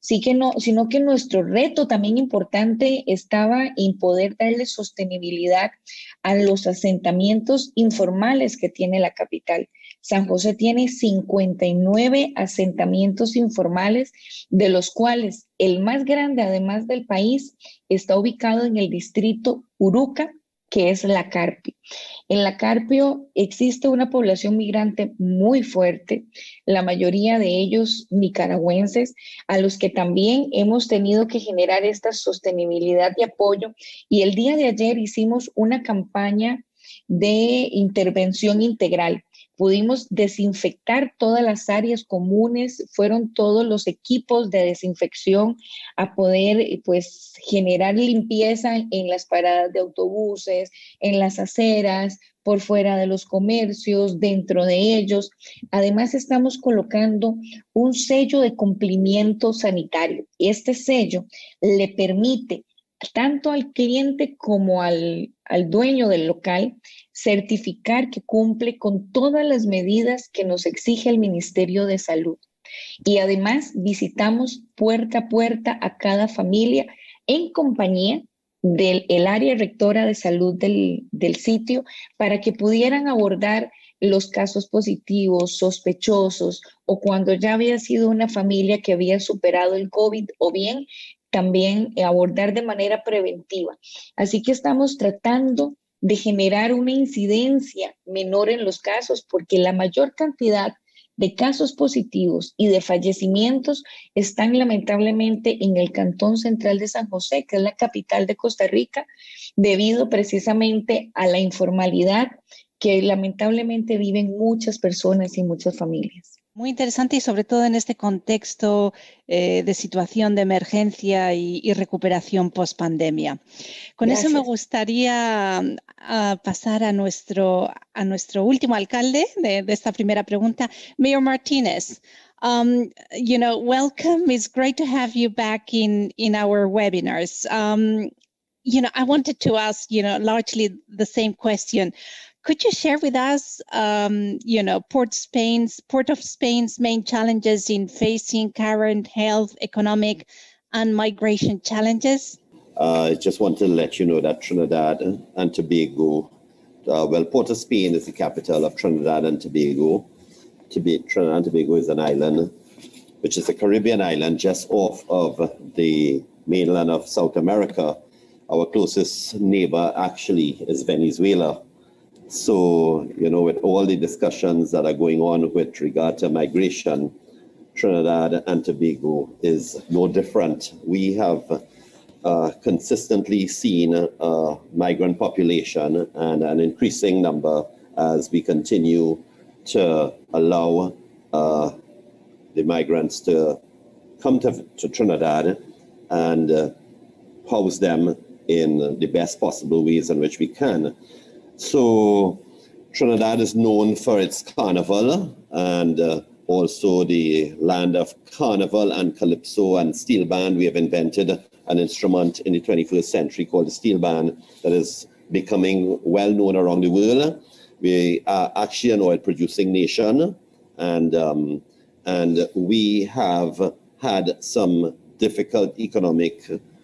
sino que nuestro reto también importante estaba en poder darle sostenibilidad a los asentamientos informales que tiene la capital. San José tiene 59 asentamientos informales, de los cuales el más grande, además del país, está ubicado en el distrito Uruca, que es la Carpio. En la Carpio existe una población migrante muy fuerte, la mayoría de ellos nicaragüenses, a los que también hemos tenido que generar esta sostenibilidad y apoyo. Y el día de ayer hicimos una campaña de intervención integral. Pudimos desinfectar todas las áreas comunes, fueron todos los equipos de desinfección a poder pues generar limpieza en las paradas de autobuses, en las aceras, por fuera de los comercios, dentro de ellos. Además estamos colocando un sello de cumplimiento sanitario. Este sello le permite tanto al cliente como al dueño del local certificar que cumple con todas las medidas que nos exige el Ministerio de Salud. Y además visitamos puerta a puerta a cada familia en compañía del área rectora de salud del sitio para que pudieran abordar los casos positivos, sospechosos o cuando ya había sido una familia que había superado el COVID o bien también abordar de manera preventiva. Así que estamos tratando de generar una incidencia menor en los casos porque la mayor cantidad de casos positivos y de fallecimientos están lamentablemente en el Cantón Central de San José, que es la capital de Costa Rica, debido precisamente a la informalidad que lamentablemente viven muchas personas y muchas familias. Muy interesante y sobre todo en este contexto de situación de emergencia y recuperación post-pandemia. Con eso me gustaría pasar a nuestro último alcalde de esta primera pregunta, Mayor Martinez. You know, welcome. It's great to have you back in our webinars. You know, I wanted to ask, you know, largely the same question. Could you share with us, you know, Port of Spain's main challenges in facing current health, economic, and migration challenges? I just want to let you know that Trinidad and Tobago, well, Port of Spain is the capital of Trinidad and Tobago. Trinidad and Tobago is an island, which is a Caribbean island just off of the mainland of South America. Our closest neighbor actually is Venezuela. So, you know, with all the discussions that are going on with regard to migration, Trinidad and Tobago is no different. We have consistently seen a migrant population and an increasing number as we continue to allow the migrants to come to Trinidad and house them in the best possible ways in which we can. So Trinidad is known for its carnival and also the land of carnival and calypso and steel band. We have invented an instrument in the 21st century called the steel band that is becoming well known around the world. We are actually an oil producing nation and we have had some difficult economic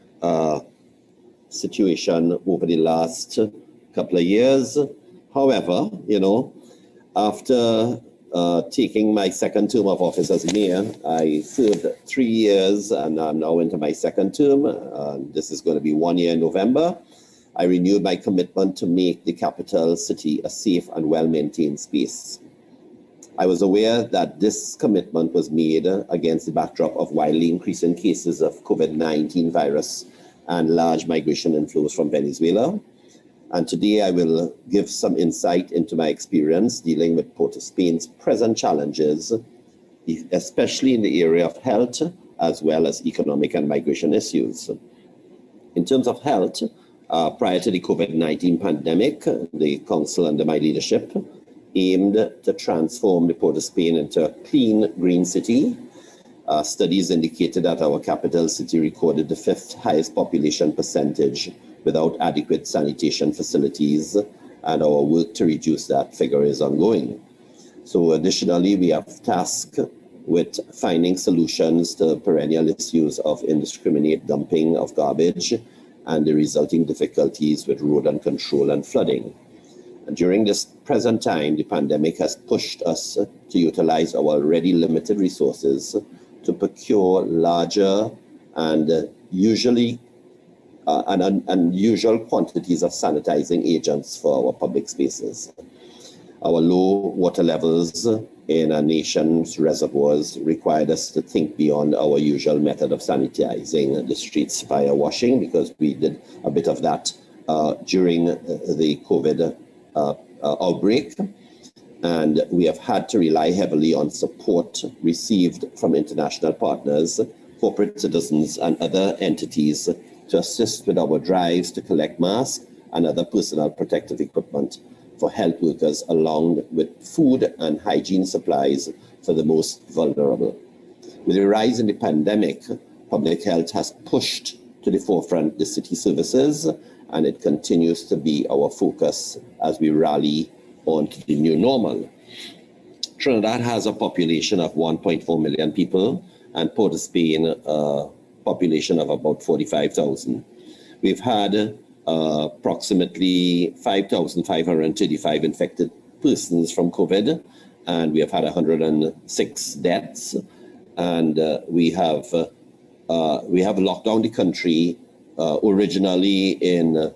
situation over the last couple of years. However, you know, after taking my second term of office as mayor, I served 3 years and I'm now into my second term. This is going to be 1 year in November. I renewed my commitment to make the capital city a safe and well-maintained space. I was aware that this commitment was made against the backdrop of wildly increasing cases of COVID-19 virus and large migration inflows from Venezuela. And today I will give some insight into my experience dealing with Port of Spain's present challenges, especially in the area of health, as well as economic and migration issues. In terms of health, prior to the COVID-19 pandemic, the council under my leadership aimed to transform the Port of Spain into a clean, green city. Studies indicated that our capital city recorded the 5th highest population percentage without adequate sanitation facilities, and our work to reduce that figure is ongoing. So additionally, we have tasked with finding solutions to perennial issues of indiscriminate dumping of garbage and the resulting difficulties with rodent control and flooding. And during this present time, the pandemic has pushed us to utilize our already limited resources to procure larger and usually unusual quantities of sanitizing agents for our public spaces. Our low water levels in our nation's reservoirs required us to think beyond our usual method of sanitizing the streets via washing, because we did a bit of that during the COVID outbreak. And we have had to rely heavily on support received from international partners, corporate citizens, and other entities to assist with our drives to collect masks and other personal protective equipment for health workers, along with food and hygiene supplies for the most vulnerable. With the rise in the pandemic, public health has pushed to the forefront the city services, and it continues to be our focus as we rally on to the new normal. Trinidad has a population of 1.4 million people, and Port of Spain population of about 45,000. We've had approximately 5,535 infected persons from COVID, and we have had 106 deaths. And we have locked down the country originally in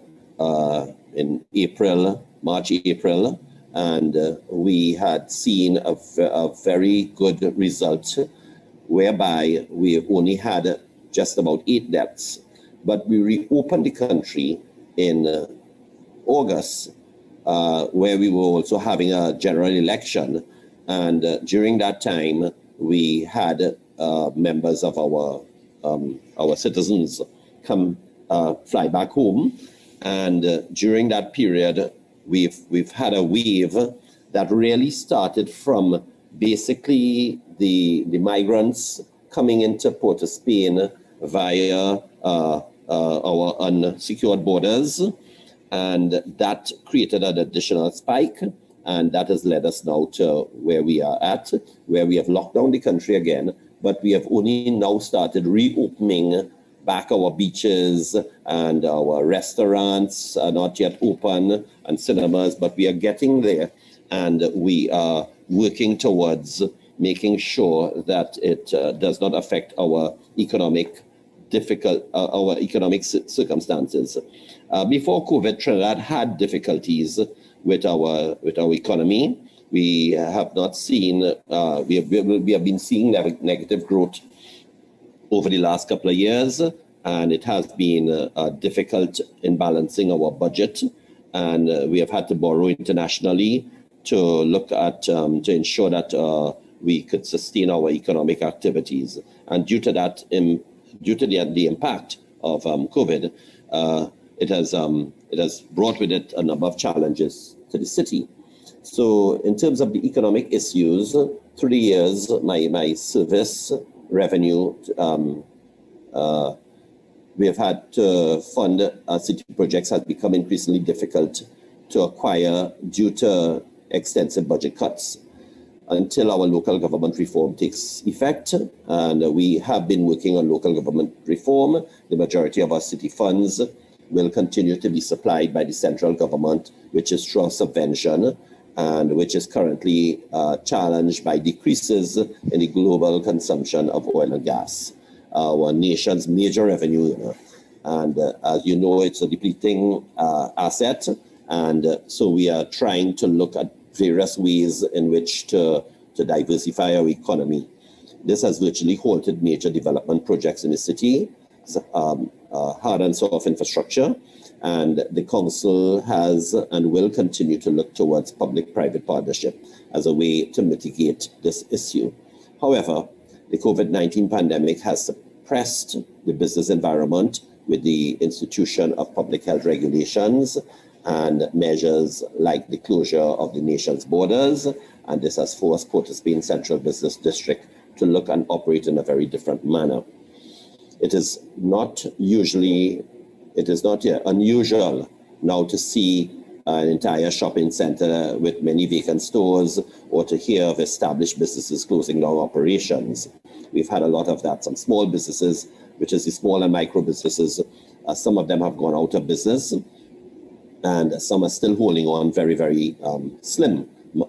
March, April, and we had seen a very good result, whereby we only had just about 8 deaths. But we reopened the country in August, where we were also having a general election, And during that time, we had members of our citizens come fly back home. And during that period, we've had a wave that really started from basically the migrants coming into Port of Spain via our unsecured borders, and that created an additional spike, and that has led us now to where we are at, where we have locked down the country again, but we have only now started reopening back our beaches, and our restaurants are not yet open, and cinemas, but we are getting there, and we are working towards making sure that it does not affect our economic circumstances. Before COVID, Trinidad had difficulties with our economy. We have not seen, we have been seeing negative growth over the last couple of years, and it has been difficult in balancing our budget, and we have had to borrow internationally to look at, to ensure that we could sustain our economic activities. And due to that, due to the impact of COVID, it has brought with it a number of challenges to the city. So in terms of the economic issues, through the years, my service revenue, we have had to fund city projects has become increasingly difficult to acquire due to extensive budget cuts until our local government reform takes effect. And we have been working on local government reform. The majority of our city funds will continue to be supplied by the central government, which is through subvention, and which is currently challenged by decreases in the global consumption of oil and gas, our nation's major revenue. And as you know, it's a depleting asset. And so we are trying to look at various ways in which to diversify our economy. This has virtually halted major development projects in the city, hard and soft infrastructure, and the council has and will continue to look towards public-private partnership as a way to mitigate this issue. However, the COVID-19 pandemic has suppressed the business environment with the institution of public health regulations and measures like the closure of the nation's borders, and this has forced Port of Spain Central Business District to look and operate in a very different manner. It is not unusual now to see an entire shopping center with many vacant stores, or to hear of established businesses closing down operations. We've had a lot of that. Some small businesses, which is the small and micro businesses, some of them have gone out of business, and some are still holding on very, very slim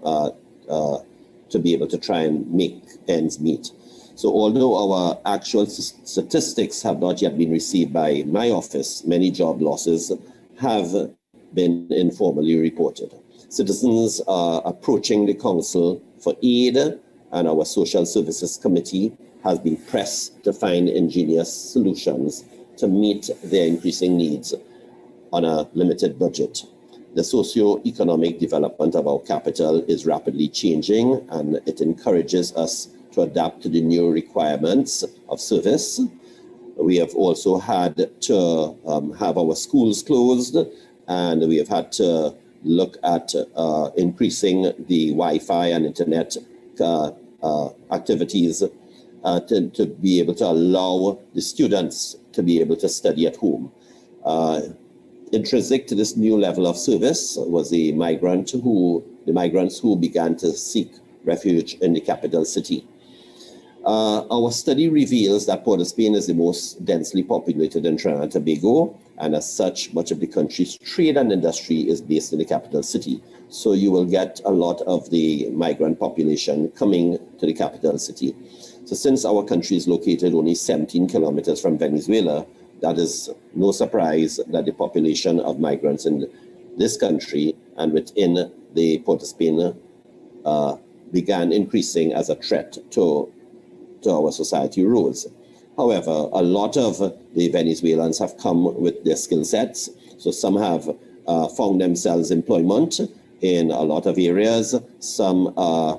to be able to try and make ends meet. So although our actual statistics have not yet been received by my office, many job losses have been informally reported. Citizens are approaching the council for aid, and our social services committee has been pressed to find ingenious solutions to meet their increasing needs on a limited budget. The socio-economic development of our capital is rapidly changing, and it encourages us to adapt to the new requirements of service. We have also had to have our schools closed, and we have had to look at increasing the Wi-Fi and internet activities to be able to allow the students to be able to study at home. Intrinsic to this new level of service was the migrants who began to seek refuge in the capital city. Our study reveals that Port of Spain is the most densely populated in Trinidad and Tobago, and as such, much of the country's trade and industry is based in the capital city. So you will get a lot of the migrant population coming to the capital city. So since our country is located only 17 kilometers from Venezuela, that is no surprise that the population of migrants in this country and within the Port of Spain began increasing as a threat to our society rose. However, a lot of the Venezuelans have come with their skill sets. So some have found themselves employment in a lot of areas. Some are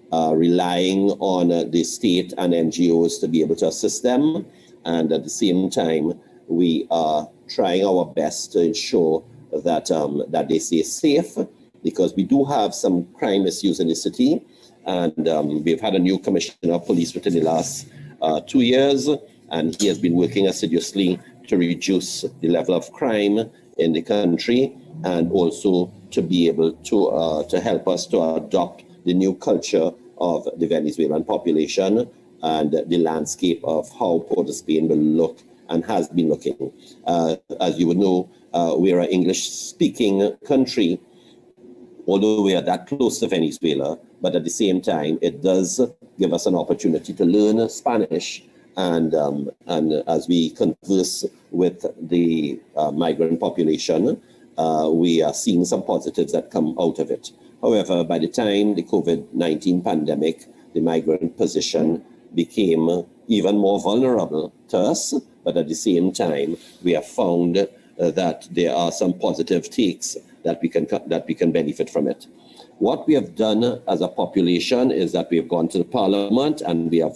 relying on the state and NGOs to be able to assist them. And at the same time, we are trying our best to ensure that, that they stay safe, because we do have some crime issues in the city. And we've had a new commissioner of police within the last 2 years, and he has been working assiduously to reduce the level of crime in the country, and also to be able to help us to adopt the new culture of the Venezuelan population and the landscape of how Port of Spain will look and has been looking. As you would know, we're an English-speaking country, although we are that close to Venezuela, but at the same time, it does give us an opportunity to learn Spanish. And as we converse with the migrant population, we are seeing some positives that come out of it. However, by the time the COVID-19 pandemic, the migrant position became even more vulnerable to us, but at the same time, we have found that there are some positive takes that we can benefit from it. What we have done as a population is that we have gone to the parliament and we have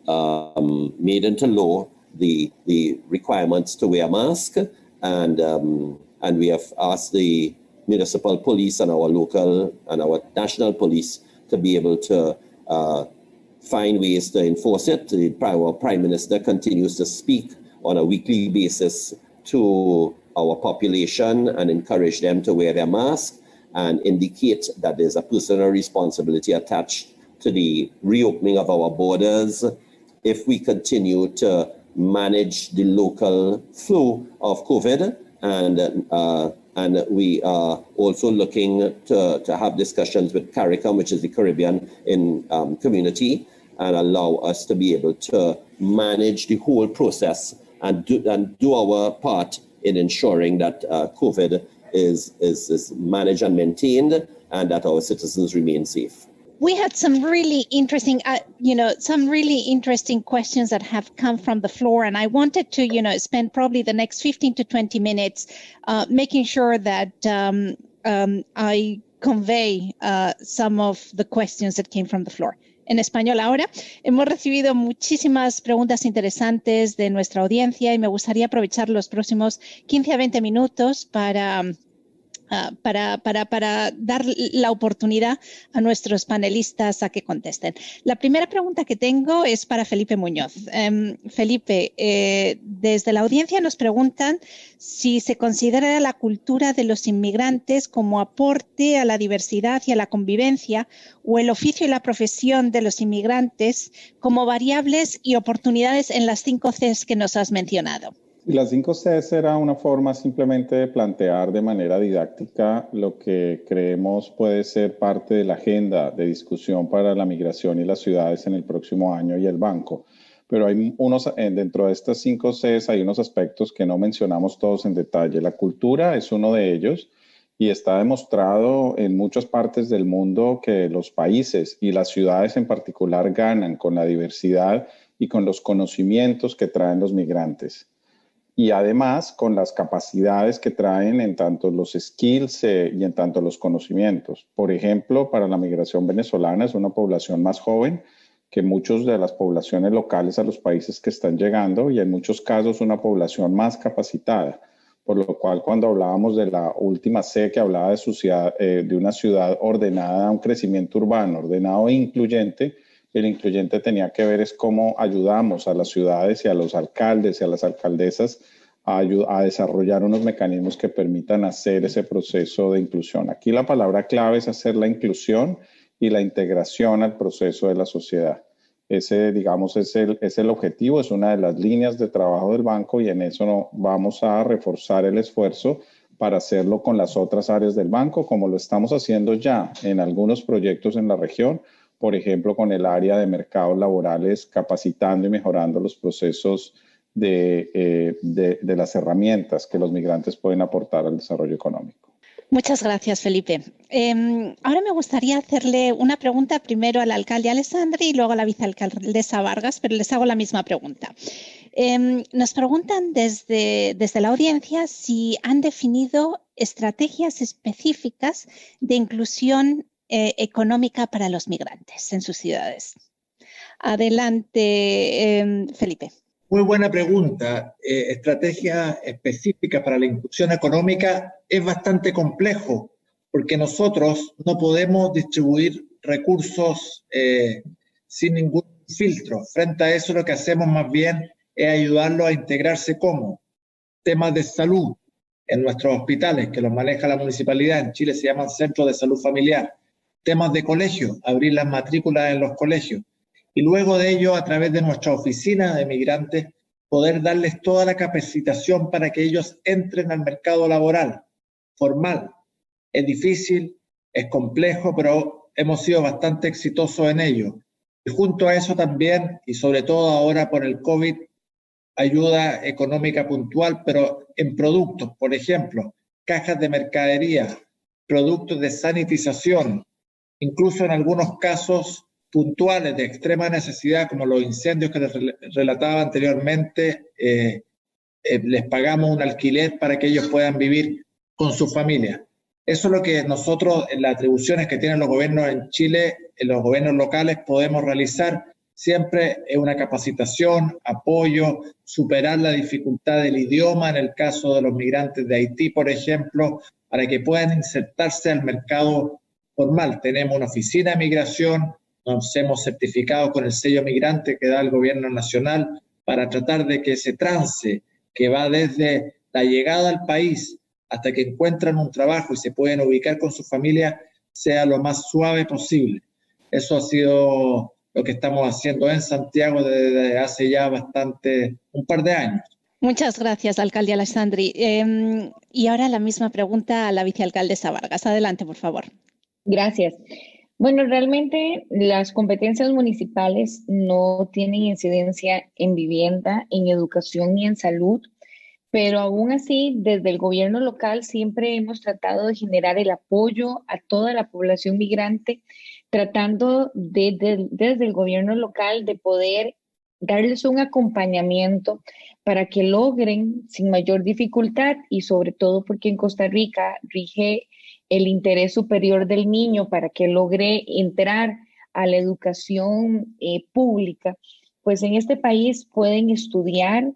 made into law the requirements to wear a mask, and we have asked the municipal police and our local and our national police to be able to find ways to enforce it. Our Prime Minister continues to speak on a weekly basis to our population and encourage them to wear their mask and indicate that there's a personal responsibility attached to the reopening of our borders if we continue to manage the local flow of COVID. And we are also looking to have discussions with CARICOM, which is the Caribbean community, and allow us to be able to manage the whole process and do our part in ensuring that COVID is managed and maintained, and that our citizens remain safe. We had some really interesting, questions that have come from the floor, and I wanted to, spend probably the next 15 to 20 minutes making sure that I convey some of the questions that came from the floor. En español ahora, hemos recibido muchísimas preguntas interesantes de nuestra audiencia y me gustaría aprovechar los próximos 15 a 20 minutos para dar la oportunidad a nuestros panelistas a que contesten. La primera pregunta que tengo es para Felipe Muñoz. Felipe, desde la audiencia nos preguntan si se considera la cultura de los inmigrantes como aporte a la diversidad y a la convivencia, o el oficio y la profesión de los inmigrantes como variables y oportunidades en las 5 Cs que nos has mencionado. Las 5 Cs era una forma simplemente de plantear de manera didáctica lo que creemos puede ser parte de la agenda de discusión para la migración y las ciudades en el próximo año y el banco. Pero hay dentro de estas 5 Cs hay unos aspectos que no mencionamos todos en detalle. La cultura es uno de ellos y está demostrado en muchas partes del mundo que los países y las ciudades en particular ganan con la diversidad y con los conocimientos que traen los migrantes. Y además con las capacidades que traen en tanto los skills y en tanto los conocimientos. Por ejemplo, para la migración venezolana es una población más joven que muchas de las poblaciones locales a los países que están llegando, y en muchos casos una población más capacitada. Por lo cual, cuando hablábamos de la última C, que hablaba de una ciudad ordenada a un crecimiento urbano, ordenado e incluyente, el incluyente tenía que ver es cómo ayudamos a las ciudades y a los alcaldes y a las alcaldesas a desarrollar unos mecanismos que permitan hacer ese proceso de inclusión. Aquí la palabra clave es hacer la inclusión y la integración al proceso de la sociedad. Ese, digamos, es el objetivo, es una de las líneas de trabajo del banco, y en eso vamos a reforzar el esfuerzo para hacerlo con las otras áreas del banco, como lo estamos haciendo ya en algunos proyectos en la región. Por ejemplo, con el área de mercados laborales, capacitando y mejorando los procesos de las herramientas que los migrantes pueden aportar al desarrollo económico. Muchas gracias, Felipe. Ahora me gustaría hacerle una pregunta primero al alcalde Alessandri y luego a la vicealcaldesa Vargas, pero les hago la misma pregunta. Nos preguntan desde la audiencia si han definido estrategias específicas de inclusión económica para los migrantes en sus ciudades? Adelante, Felipe. Muy buena pregunta. Estrategia específica para la inclusión económica es bastante complejo, porque nosotros no podemos distribuir recursos sin ningún filtro. Frente a eso, lo que hacemos más bien es ayudarlos a integrarse como temas de salud en nuestros hospitales, que los maneja la municipalidad. En Chile se llaman centros de salud familiar. Temas de colegio, abrir las matrículas en los colegios. Y luego de ello, a través de nuestra oficina de migrantes, poder darles toda la capacitación para que ellos entren al mercado laboral formal. Es difícil, es complejo, pero hemos sido bastante exitosos en ello. Y junto a eso también, y sobre todo ahora por el COVID, ayuda económica puntual, pero en productos, por ejemplo, cajas de mercadería, productos de sanitización, incluso en algunos casos puntuales de extrema necesidad, como los incendios que les relataba anteriormente, les pagamos un alquiler para que ellos puedan vivir con su familia. Eso es lo que nosotros, en las atribuciones que tienen los gobiernos en Chile, en los gobiernos locales, podemos realizar. Siempre es una capacitación, apoyo, superar la dificultad del idioma, en el caso de los migrantes de Haití, por ejemplo, para que puedan insertarse al mercado formal. Tenemos una oficina de migración, nos hemos certificado con el sello migrante que da el gobierno nacional para tratar de que ese trance que va desde la llegada al país hasta que encuentran un trabajo y se pueden ubicar con su familia sea lo más suave posible. Eso ha sido lo que estamos haciendo en Santiago desde hace ya un par de años. Muchas gracias, alcalde Alessandri. Y ahora la misma pregunta a la vicealcaldesa Vargas. Adelante, por favor. Gracias. Bueno, realmente las competencias municipales no tienen incidencia en vivienda, en educación ni en salud, pero aún así, desde el gobierno local siempre hemos tratado de generar el apoyo a toda la población migrante, tratando desde el gobierno local de poder darles un acompañamiento para que logren sin mayor dificultad, y sobre todo porque en Costa Rica rige el interés superior del niño para que logre entrar a la educación pública, pues en este país pueden estudiar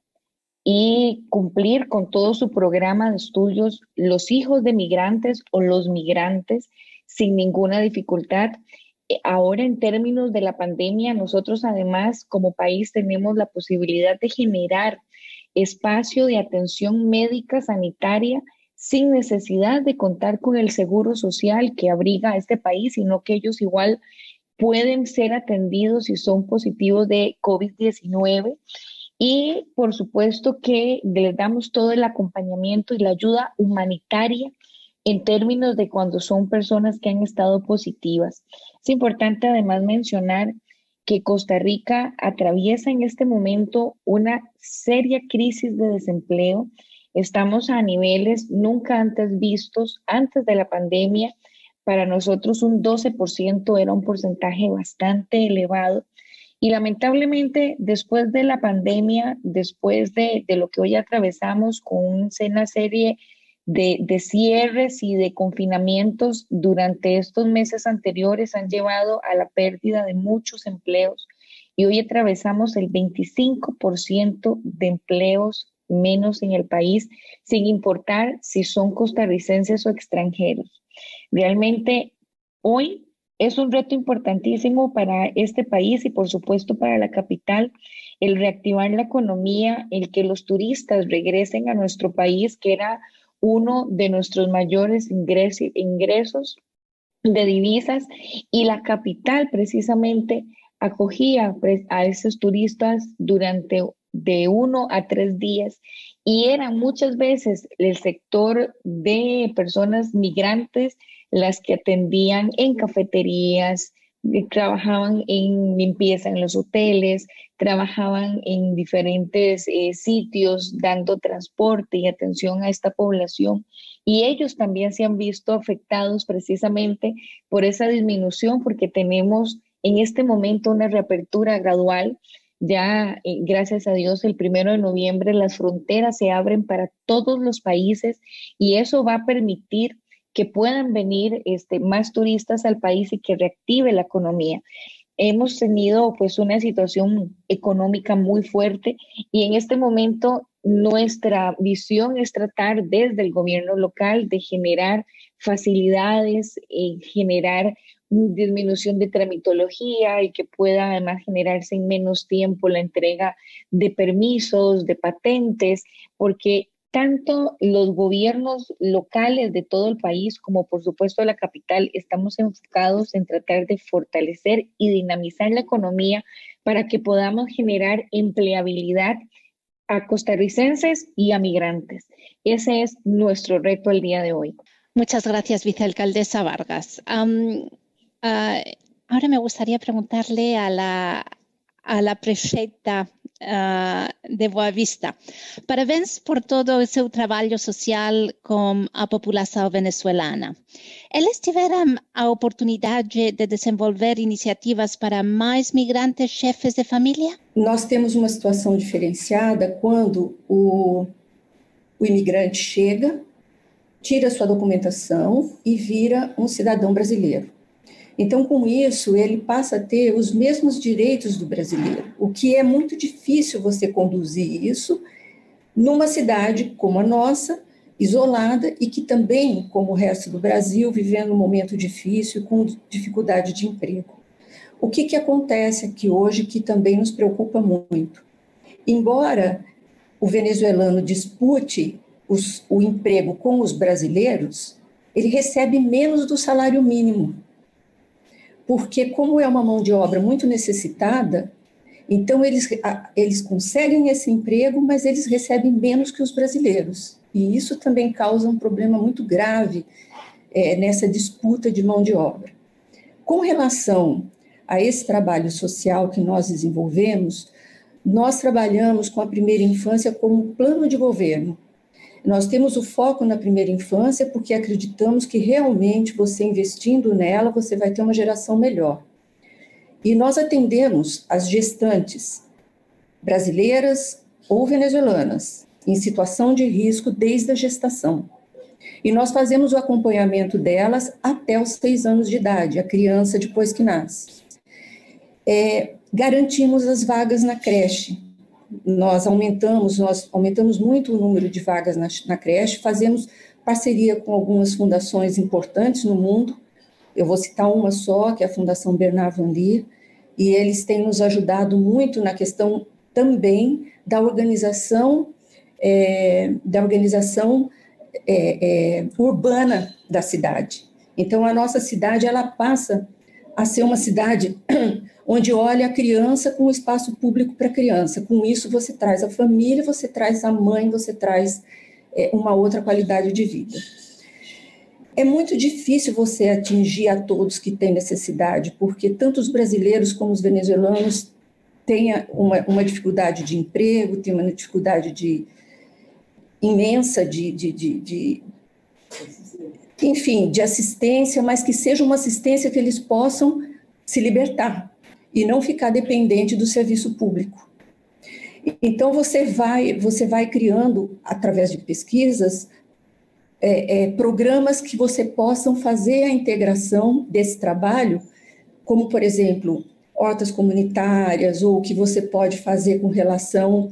y cumplir con todo su programa de estudios los hijos de migrantes o los migrantes sin ninguna dificultad. Ahora, en términos de la pandemia, nosotros además como país tenemos la posibilidad de generar espacio de atención médica sanitaria sin necesidad de contar con el seguro social que abriga a este país, sino que ellos igual pueden ser atendidos si son positivos de COVID-19. Y por supuesto que les damos todo el acompañamiento y la ayuda humanitaria en términos de cuando son personas que han estado positivas. Es importante además mencionar que Costa Rica atraviesa en este momento una seria crisis de desempleo. Estamos a niveles nunca antes vistos antes de la pandemia. Para nosotros un 12% era un porcentaje bastante elevado. Y lamentablemente, después de la pandemia, después de lo que hoy atravesamos con una serie de cierres y de confinamientos durante estos meses anteriores, han llevado a la pérdida de muchos empleos. Y hoy atravesamos el 25% de empleos menos en el país, sin importar si son costarricenses o extranjeros. Realmente, hoy es un reto importantísimo para este país y por supuesto para la capital, el reactivar la economía, el que los turistas regresen a nuestro país, que era uno de nuestros mayores ingresos de divisas, y la capital precisamente acogía a esos turistas durante de 1 a 3 días y eran muchas veces el sector de personas migrantes las que atendían en cafeterías, trabajaban en limpieza en los hoteles, trabajaban en diferentes sitios dando transporte y atención a esta población. Y ellos también se han visto afectados precisamente por esa disminución, porque tenemos en este momento una reapertura gradual. Ya, gracias a Dios, el 1 de noviembre las fronteras se abren para todos los países y eso va a permitir que puedan venir más turistas al país y que reactive la economía. Hemos tenido pues una situación económica muy fuerte y en este momento nuestra visión es tratar desde el gobierno local de generar facilidades, generar disminución de tramitología y que pueda además generarse en menos tiempo la entrega de permisos, de patentes, porque tanto los gobiernos locales de todo el país como por supuesto la capital estamos enfocados en tratar de fortalecer y dinamizar la economía para que podamos generar empleabilidad a costarricenses y a migrantes. Ese es nuestro reto el día de hoy. Muchas gracias, vicealcaldesa Vargas. Ahora me gustaría preguntarle a la prefeita de Boa Vista. Parabéns por todo o seu trabalho social com a população venezuelana. Eles tiveram a oportunidade de desenvolver iniciativas para mais migrantes chefes de família? Nós temos uma situação diferenciada quando o imigrante chega, tira sua documentação e vira um cidadão brasileiro. Então, com isso, ele passa a ter os mesmos direitos do brasileiro, o que é muito difícil você conduzir isso numa cidade como a nossa, isolada, e que também, como o resto do Brasil, vivendo um momento difícil, com dificuldade de emprego. O que acontece aqui hoje que também nos preocupa muito? Embora o venezuelano dispute o emprego com os brasileiros, ele recebe menos do salário mínimo. Porque, como é uma mão de obra muito necessitada, então eles conseguem esse emprego, mas eles recebem menos que os brasileiros. E isso também causa um problema muito grave nessa disputa de mão de obra. Com relação a esse trabalho social que nós desenvolvemos, nós trabalhamos com a primeira infância como plano de governo. Nós temos o foco na primeira infância porque acreditamos que realmente você investindo nela, você vai ter uma geração melhor. E nós atendemos as gestantes brasileiras ou venezuelanas em situação de risco desde a gestação. E nós fazemos o acompanhamento delas até os 6 anos de idade, a criança depois que nasce. Garantimos as vagas na creche. Nós aumentamos muito o número de vagas na creche, fazemos parceria com algumas fundações importantes no mundo. Eu vou citar uma só, que é a Fundação Bernard Van Leer, e eles têm nos ajudado muito na questão também da organização urbana da cidade. Então, a nossa cidade ela passa a ser uma cidade onde olha a criança com o espaço público para a criança. Com isso, você traz a família, você traz a mãe, você traz uma outra qualidade de vida. É muito difícil você atingir a todos que têm necessidade, porque tanto os brasileiros como os venezuelanos têm uma dificuldade de emprego, têm uma dificuldade imensa enfim, de assistência, mas que seja uma assistência que eles possam se libertar e não ficar dependente do serviço público. Então, você vai criando, através de pesquisas, programas que você possam fazer a integração desse trabalho, como, por exemplo, hortas comunitárias, ou o que você pode fazer com relação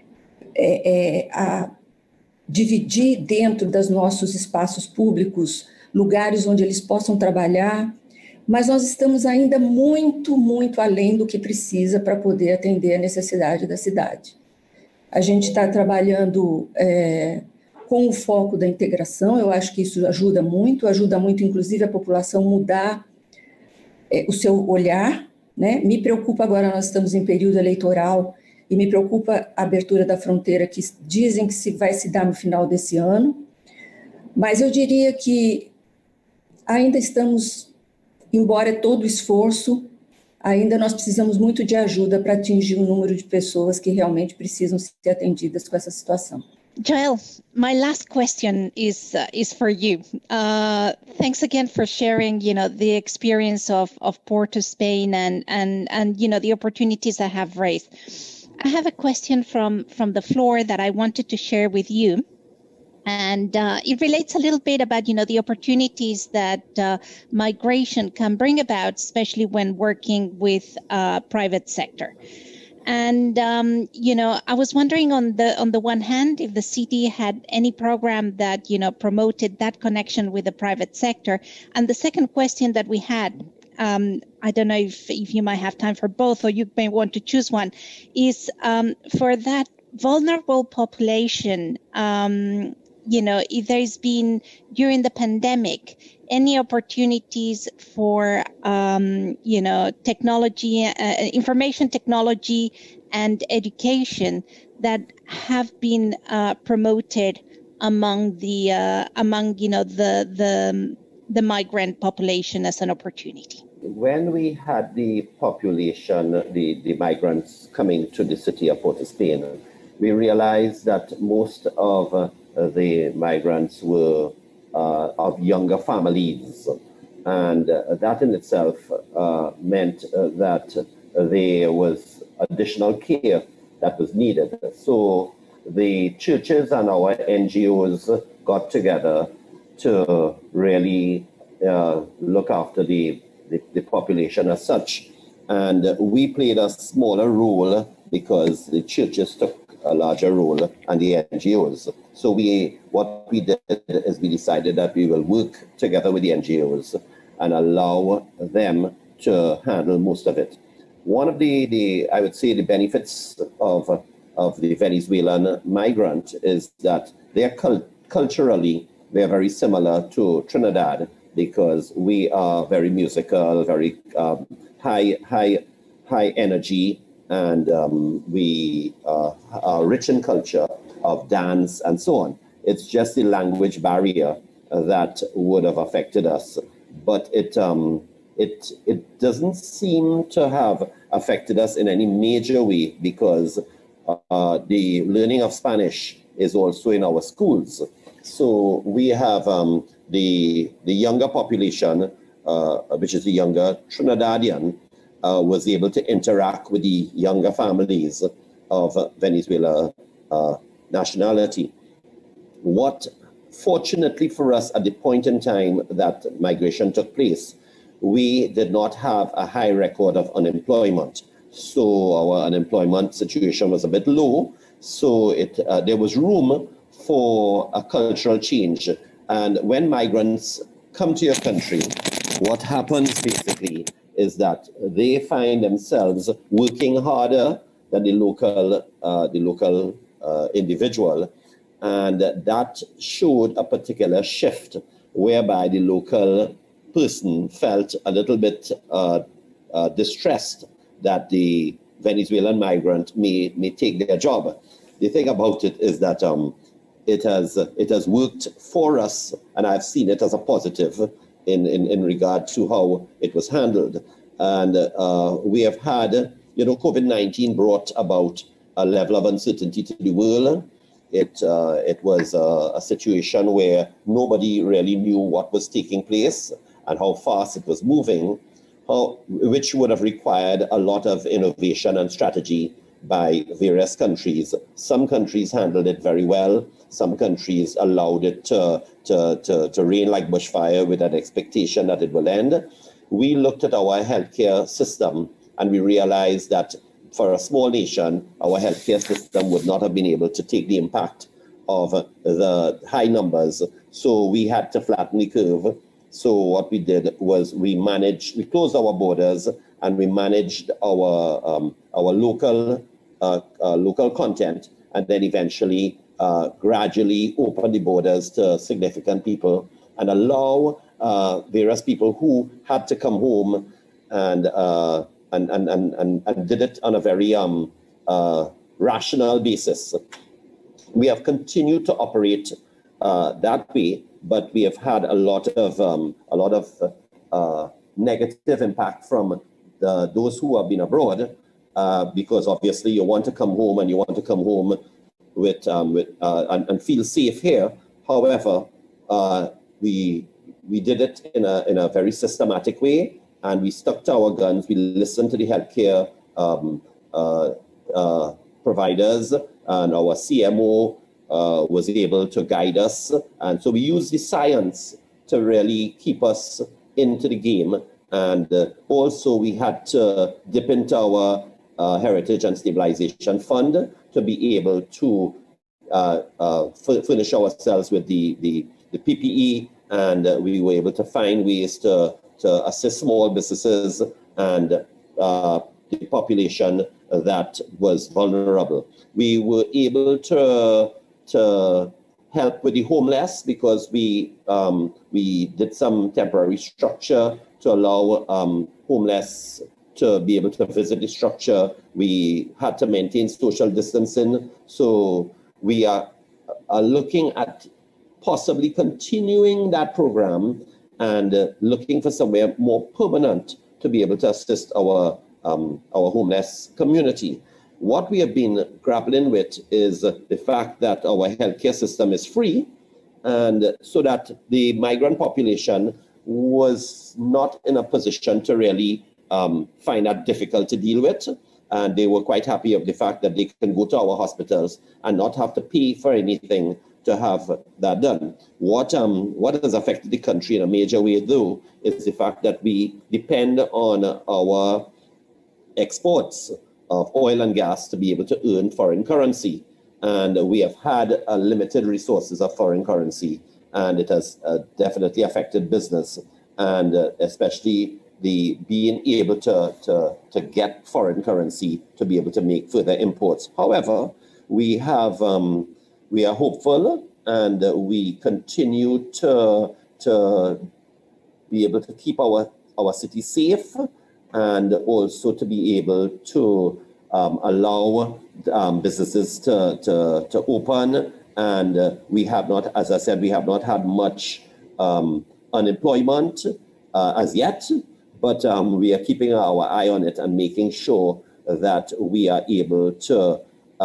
a dividir dentro dos nossos espaços públicos lugares onde eles possam trabalhar, mas nós estamos ainda muito, muito além do que precisa para poder atender a necessidade da cidade. A gente está trabalhando com o foco da integração, eu acho que isso ajuda muito inclusive a população mudar o seu olhar, né? Me preocupa agora, nós estamos em período eleitoral, e me preocupa a abertura da fronteira, que dizem que vai se dar no final desse ano, mas eu diria que ainda estamos, embora todo o esforço, ainda nós precisamos muito de ajuda para atingir o número de pessoas que realmente precisam ser atendidas com essa situação. Joel, my last question is for you. Thanks again for sharing, the experience of Porto, Spain, and the opportunities that have raised. I have a question from the floor that I wanted to share with you. And it relates a little bit about, the opportunities that migration can bring about, especially when working with private sector. And, I was wondering on the one hand, if the city had any program that, promoted that connection with the private sector. And the second question that we had, I don't know if you might have time for both, or you may want to choose one, is for that vulnerable population, if there's been during the pandemic any opportunities for technology, information technology and education that have been promoted among the migrant population as an opportunity. When we had the population, the migrants coming to the city of Port of Spain, we realized that most of the migrants were of younger families, and that in itself meant that there was additional care that was needed. So the churches and our NGOs got together to really look after the population as such. And we played a smaller role because the churches took a larger role and the NGOs. So what we did is we decided that we will work together with the NGOs and allow them to handle most of it. One of the I would say the benefits of the Venezuelan migrant is that they're culturally they're very similar to Trinidad, because we are very musical, very high energy, and we are rich in culture of dance and so on. It's just the language barrier that would have affected us, but it doesn't seem to have affected us in any major way, because the learning of Spanish is also in our schools. So we have the younger population, which is the younger Trinidadian, was able to interact with the younger families of Venezuela nationality. What, fortunately for us, at the point in time that migration took place, we did not have a high record of unemployment. So our unemployment situation was a bit low. So there was room for a cultural change. And when migrants come to your country, what happens basically is that they find themselves working harder than the local individual. And that showed a particular shift whereby the local person felt a little bit distressed that the Venezuelan migrant may take their job. The thing about it is that it has worked for us, and I've seen it as a positive in regard to how it was handled. And we have had, COVID-19 brought about a level of uncertainty to the world. It was a situation where nobody really knew what was taking place and how fast it was moving, which would have required a lot of innovation and strategy by various countries. Some countries handled it very well. Some countries allowed it to rain like bushfire with an expectation that it will end. We looked at our healthcare system and we realized that for a small nation, our healthcare system would not have been able to take the impact of the high numbers. So we had to flatten the curve. So what we did was we closed our borders and we managed our local content, and then eventually gradually open the borders to significant people and allow various people who had to come home and did it on a very rational basis. We have continued to operate that way, but we have had a lot of negative impact from those who have been abroad, because obviously you want to come home and you want to come home with and feel safe here. However, we did it in a very systematic way, and we stuck to our guns. We listened to the healthcare providers and our CMO was able to guide us. And so we used the science to really keep us into the game. And also we had to dip into our Heritage and Stabilization Fund to be able to furnish ourselves with the PPE, and we were able to find ways to assist small businesses and the population that was vulnerable. We were able to help with the homeless because we did some temporary structure to allow homeless to be able to visit the structure. We had to maintain social distancing. So we are looking at possibly continuing that program and looking for somewhere more permanent to be able to assist our homeless community. What we have been grappling with is the fact that our healthcare system is free, and so that the migrant population was not in a position to really find that difficult to deal with. And they were quite happy of the fact that they can go to our hospitals and not have to pay for anything to have that done. What has affected the country in a major way, though, is the fact that we depend on our exports of oil and gas to be able to earn foreign currency. And we have had limited resources of foreign currency, and it has definitely affected business, and especially the being able to get foreign currency to be able to make further imports. However, we are hopeful, and we continue to be able to keep our city safe, and also to be able to allow businesses to open. And we have not, as I said, we have not had much unemployment as yet, but we are keeping our eye on it and making sure that we are able to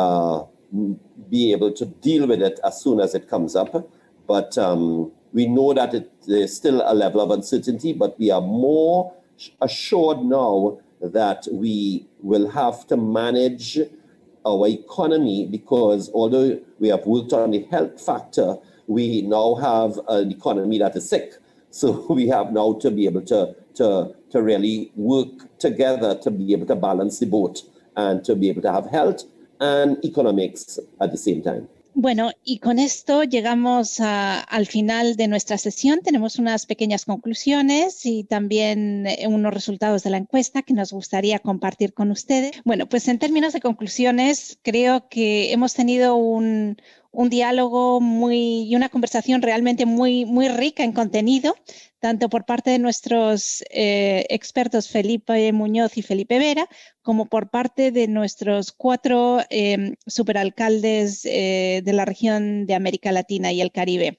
deal with it as soon as it comes up. But we know that there's still a level of uncertainty, but we are more assured now that we will have to manage our economy, because although we have worked on the health factor, we now have an economy that is sick. So we have now to be able to really work together to be able to balance the boat and to be able to have health and economics at the same time. Bueno, y con esto llegamos al final de nuestra sesión. Tenemos unas pequeñas conclusiones y también unos resultados de la encuesta que nos gustaría compartir con ustedes. Bueno, pues en términos de conclusiones, creo que hemos tenido un diálogo y una conversación realmente muy rica en contenido, tanto por parte de nuestros expertos Felipe Muñoz y Felipe Vera, como por parte de nuestros 4 superalcaldes de la región de América Latina y el Caribe.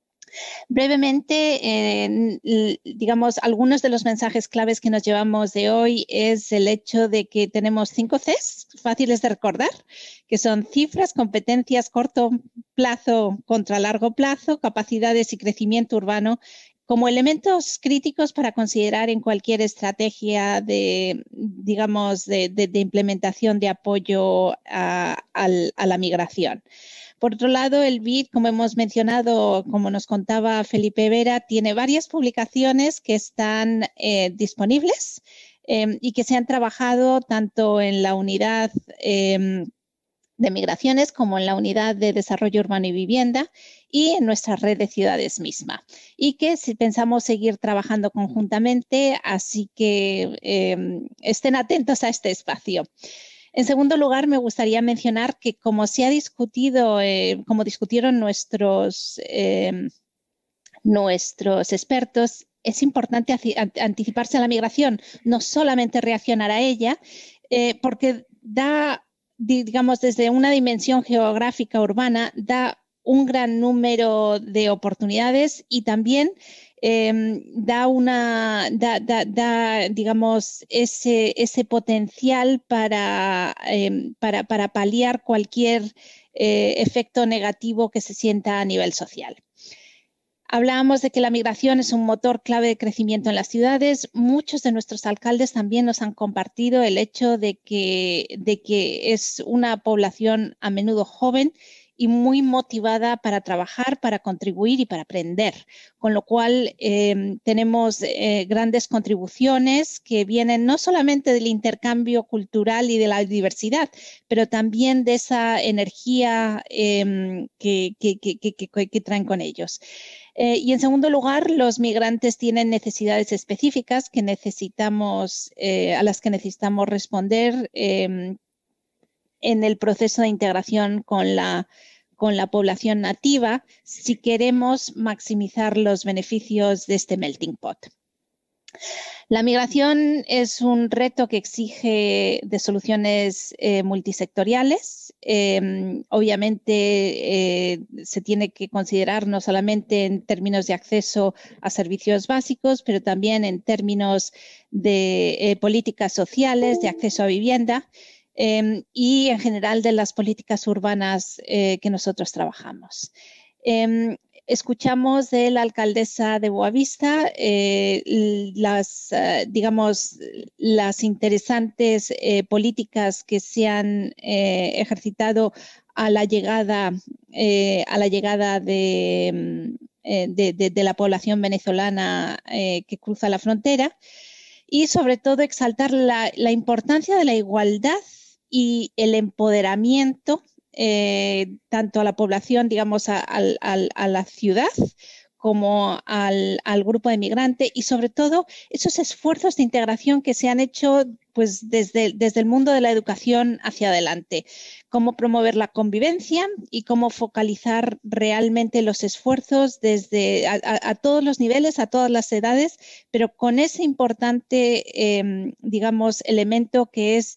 Brevemente, digamos, algunos de los mensajes claves que nos llevamos de hoy es el hecho de que tenemos 5 Cs fáciles de recordar, que son cifras, competencias, corto plazo contra largo plazo, capacidades y crecimiento urbano, como elementos críticos para considerar en cualquier estrategia de implementación de apoyo a la migración. Por otro lado, el BID, como hemos mencionado, como nos contaba Felipe Vera, tiene varias publicaciones que están disponibles y que se han trabajado tanto en la unidad de migraciones como en la unidad de desarrollo urbano y vivienda y en nuestra red de ciudades misma. Y que si pensamos seguir trabajando conjuntamente, así que estén atentos a este espacio. En segundo lugar, me gustaría mencionar que como se ha discutido, como discutieron nuestros expertos, es importante anticiparse a la migración, no solamente reaccionar a ella, porque da, digamos, desde una dimensión geográfica urbana, da un gran número de oportunidades y también digamos, ese potencial para paliar cualquier efecto negativo que se sienta a nivel social. Hablábamos de que la migración es un motor clave de crecimiento en las ciudades. Muchos de nuestros alcaldes también nos han compartido el hecho de que es una población a menudo joven y muy motivada para trabajar, para contribuir y para aprender. Con lo cual tenemos grandes contribuciones que vienen no solamente del intercambio cultural y de la diversidad, pero también de esa energía que traen con ellos. Y en segundo lugar, los migrantes tienen necesidades específicas que a las que necesitamos responder en el proceso de integración con la población nativa si queremos maximizar los beneficios de este melting pot. La migración es un reto que exige de soluciones multisectoriales. Obviamente se tiene que considerar no solamente en términos de acceso a servicios básicos, pero también en términos de políticas sociales, de acceso a vivienda y en general de las políticas urbanas que nosotros trabajamos. Escuchamos de la alcaldesa de Boavista las interesantes políticas que se han ejercitado a la llegada de la población venezolana que cruza la frontera y sobre todo exaltar la importancia de la igualdad y el empoderamiento tanto a la población, digamos, a la ciudad como al grupo de migrante y sobre todo esos esfuerzos de integración que se han hecho pues, desde el mundo de la educación hacia adelante. Cómo promover la convivencia y cómo focalizar realmente los esfuerzos desde a todos los niveles, a todas las edades, pero con ese importante, digamos, elemento que es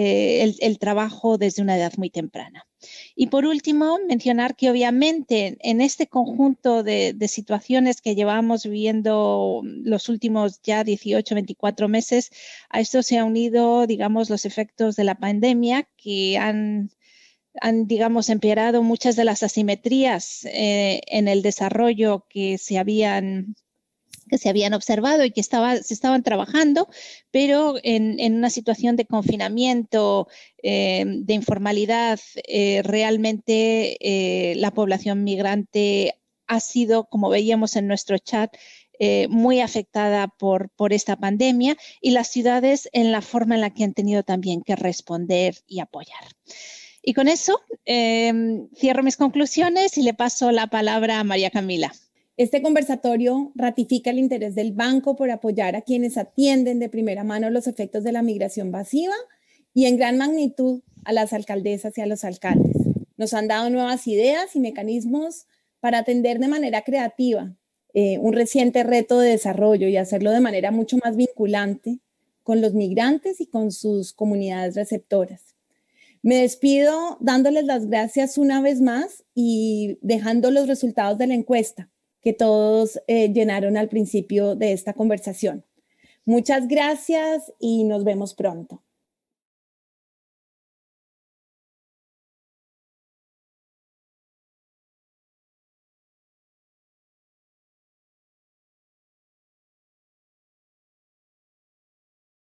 el trabajo desde una edad muy temprana. Y por último, mencionar que obviamente en este conjunto de situaciones que llevamos viviendo los últimos ya 18, 24 meses, a esto se han unido, digamos, los efectos de la pandemia que han digamos, empeorado muchas de las asimetrías en el desarrollo que se habían observado y que se estaban trabajando, pero en una situación de confinamiento, de informalidad, realmente la población migrante ha sido, como veíamos en nuestro chat, muy afectada por esta pandemia y las ciudades en la forma en la que han tenido también que responder y apoyar. Y con eso cierro mis conclusiones y le paso la palabra a María Camila. Este conversatorio ratifica el interés del banco por apoyar a quienes atienden de primera mano los efectos de la migración masiva y en gran magnitud a las alcaldesas y a los alcaldes. Nos han dado nuevas ideas y mecanismos para atender de manera creativa un reciente reto de desarrollo y hacerlo de manera mucho más vinculante con los migrantes y con sus comunidades receptoras. Me despido dándoles las gracias una vez más y dejando los resultados de la encuesta que todos llenaron al principio de esta conversación. Muchas gracias y nos vemos pronto.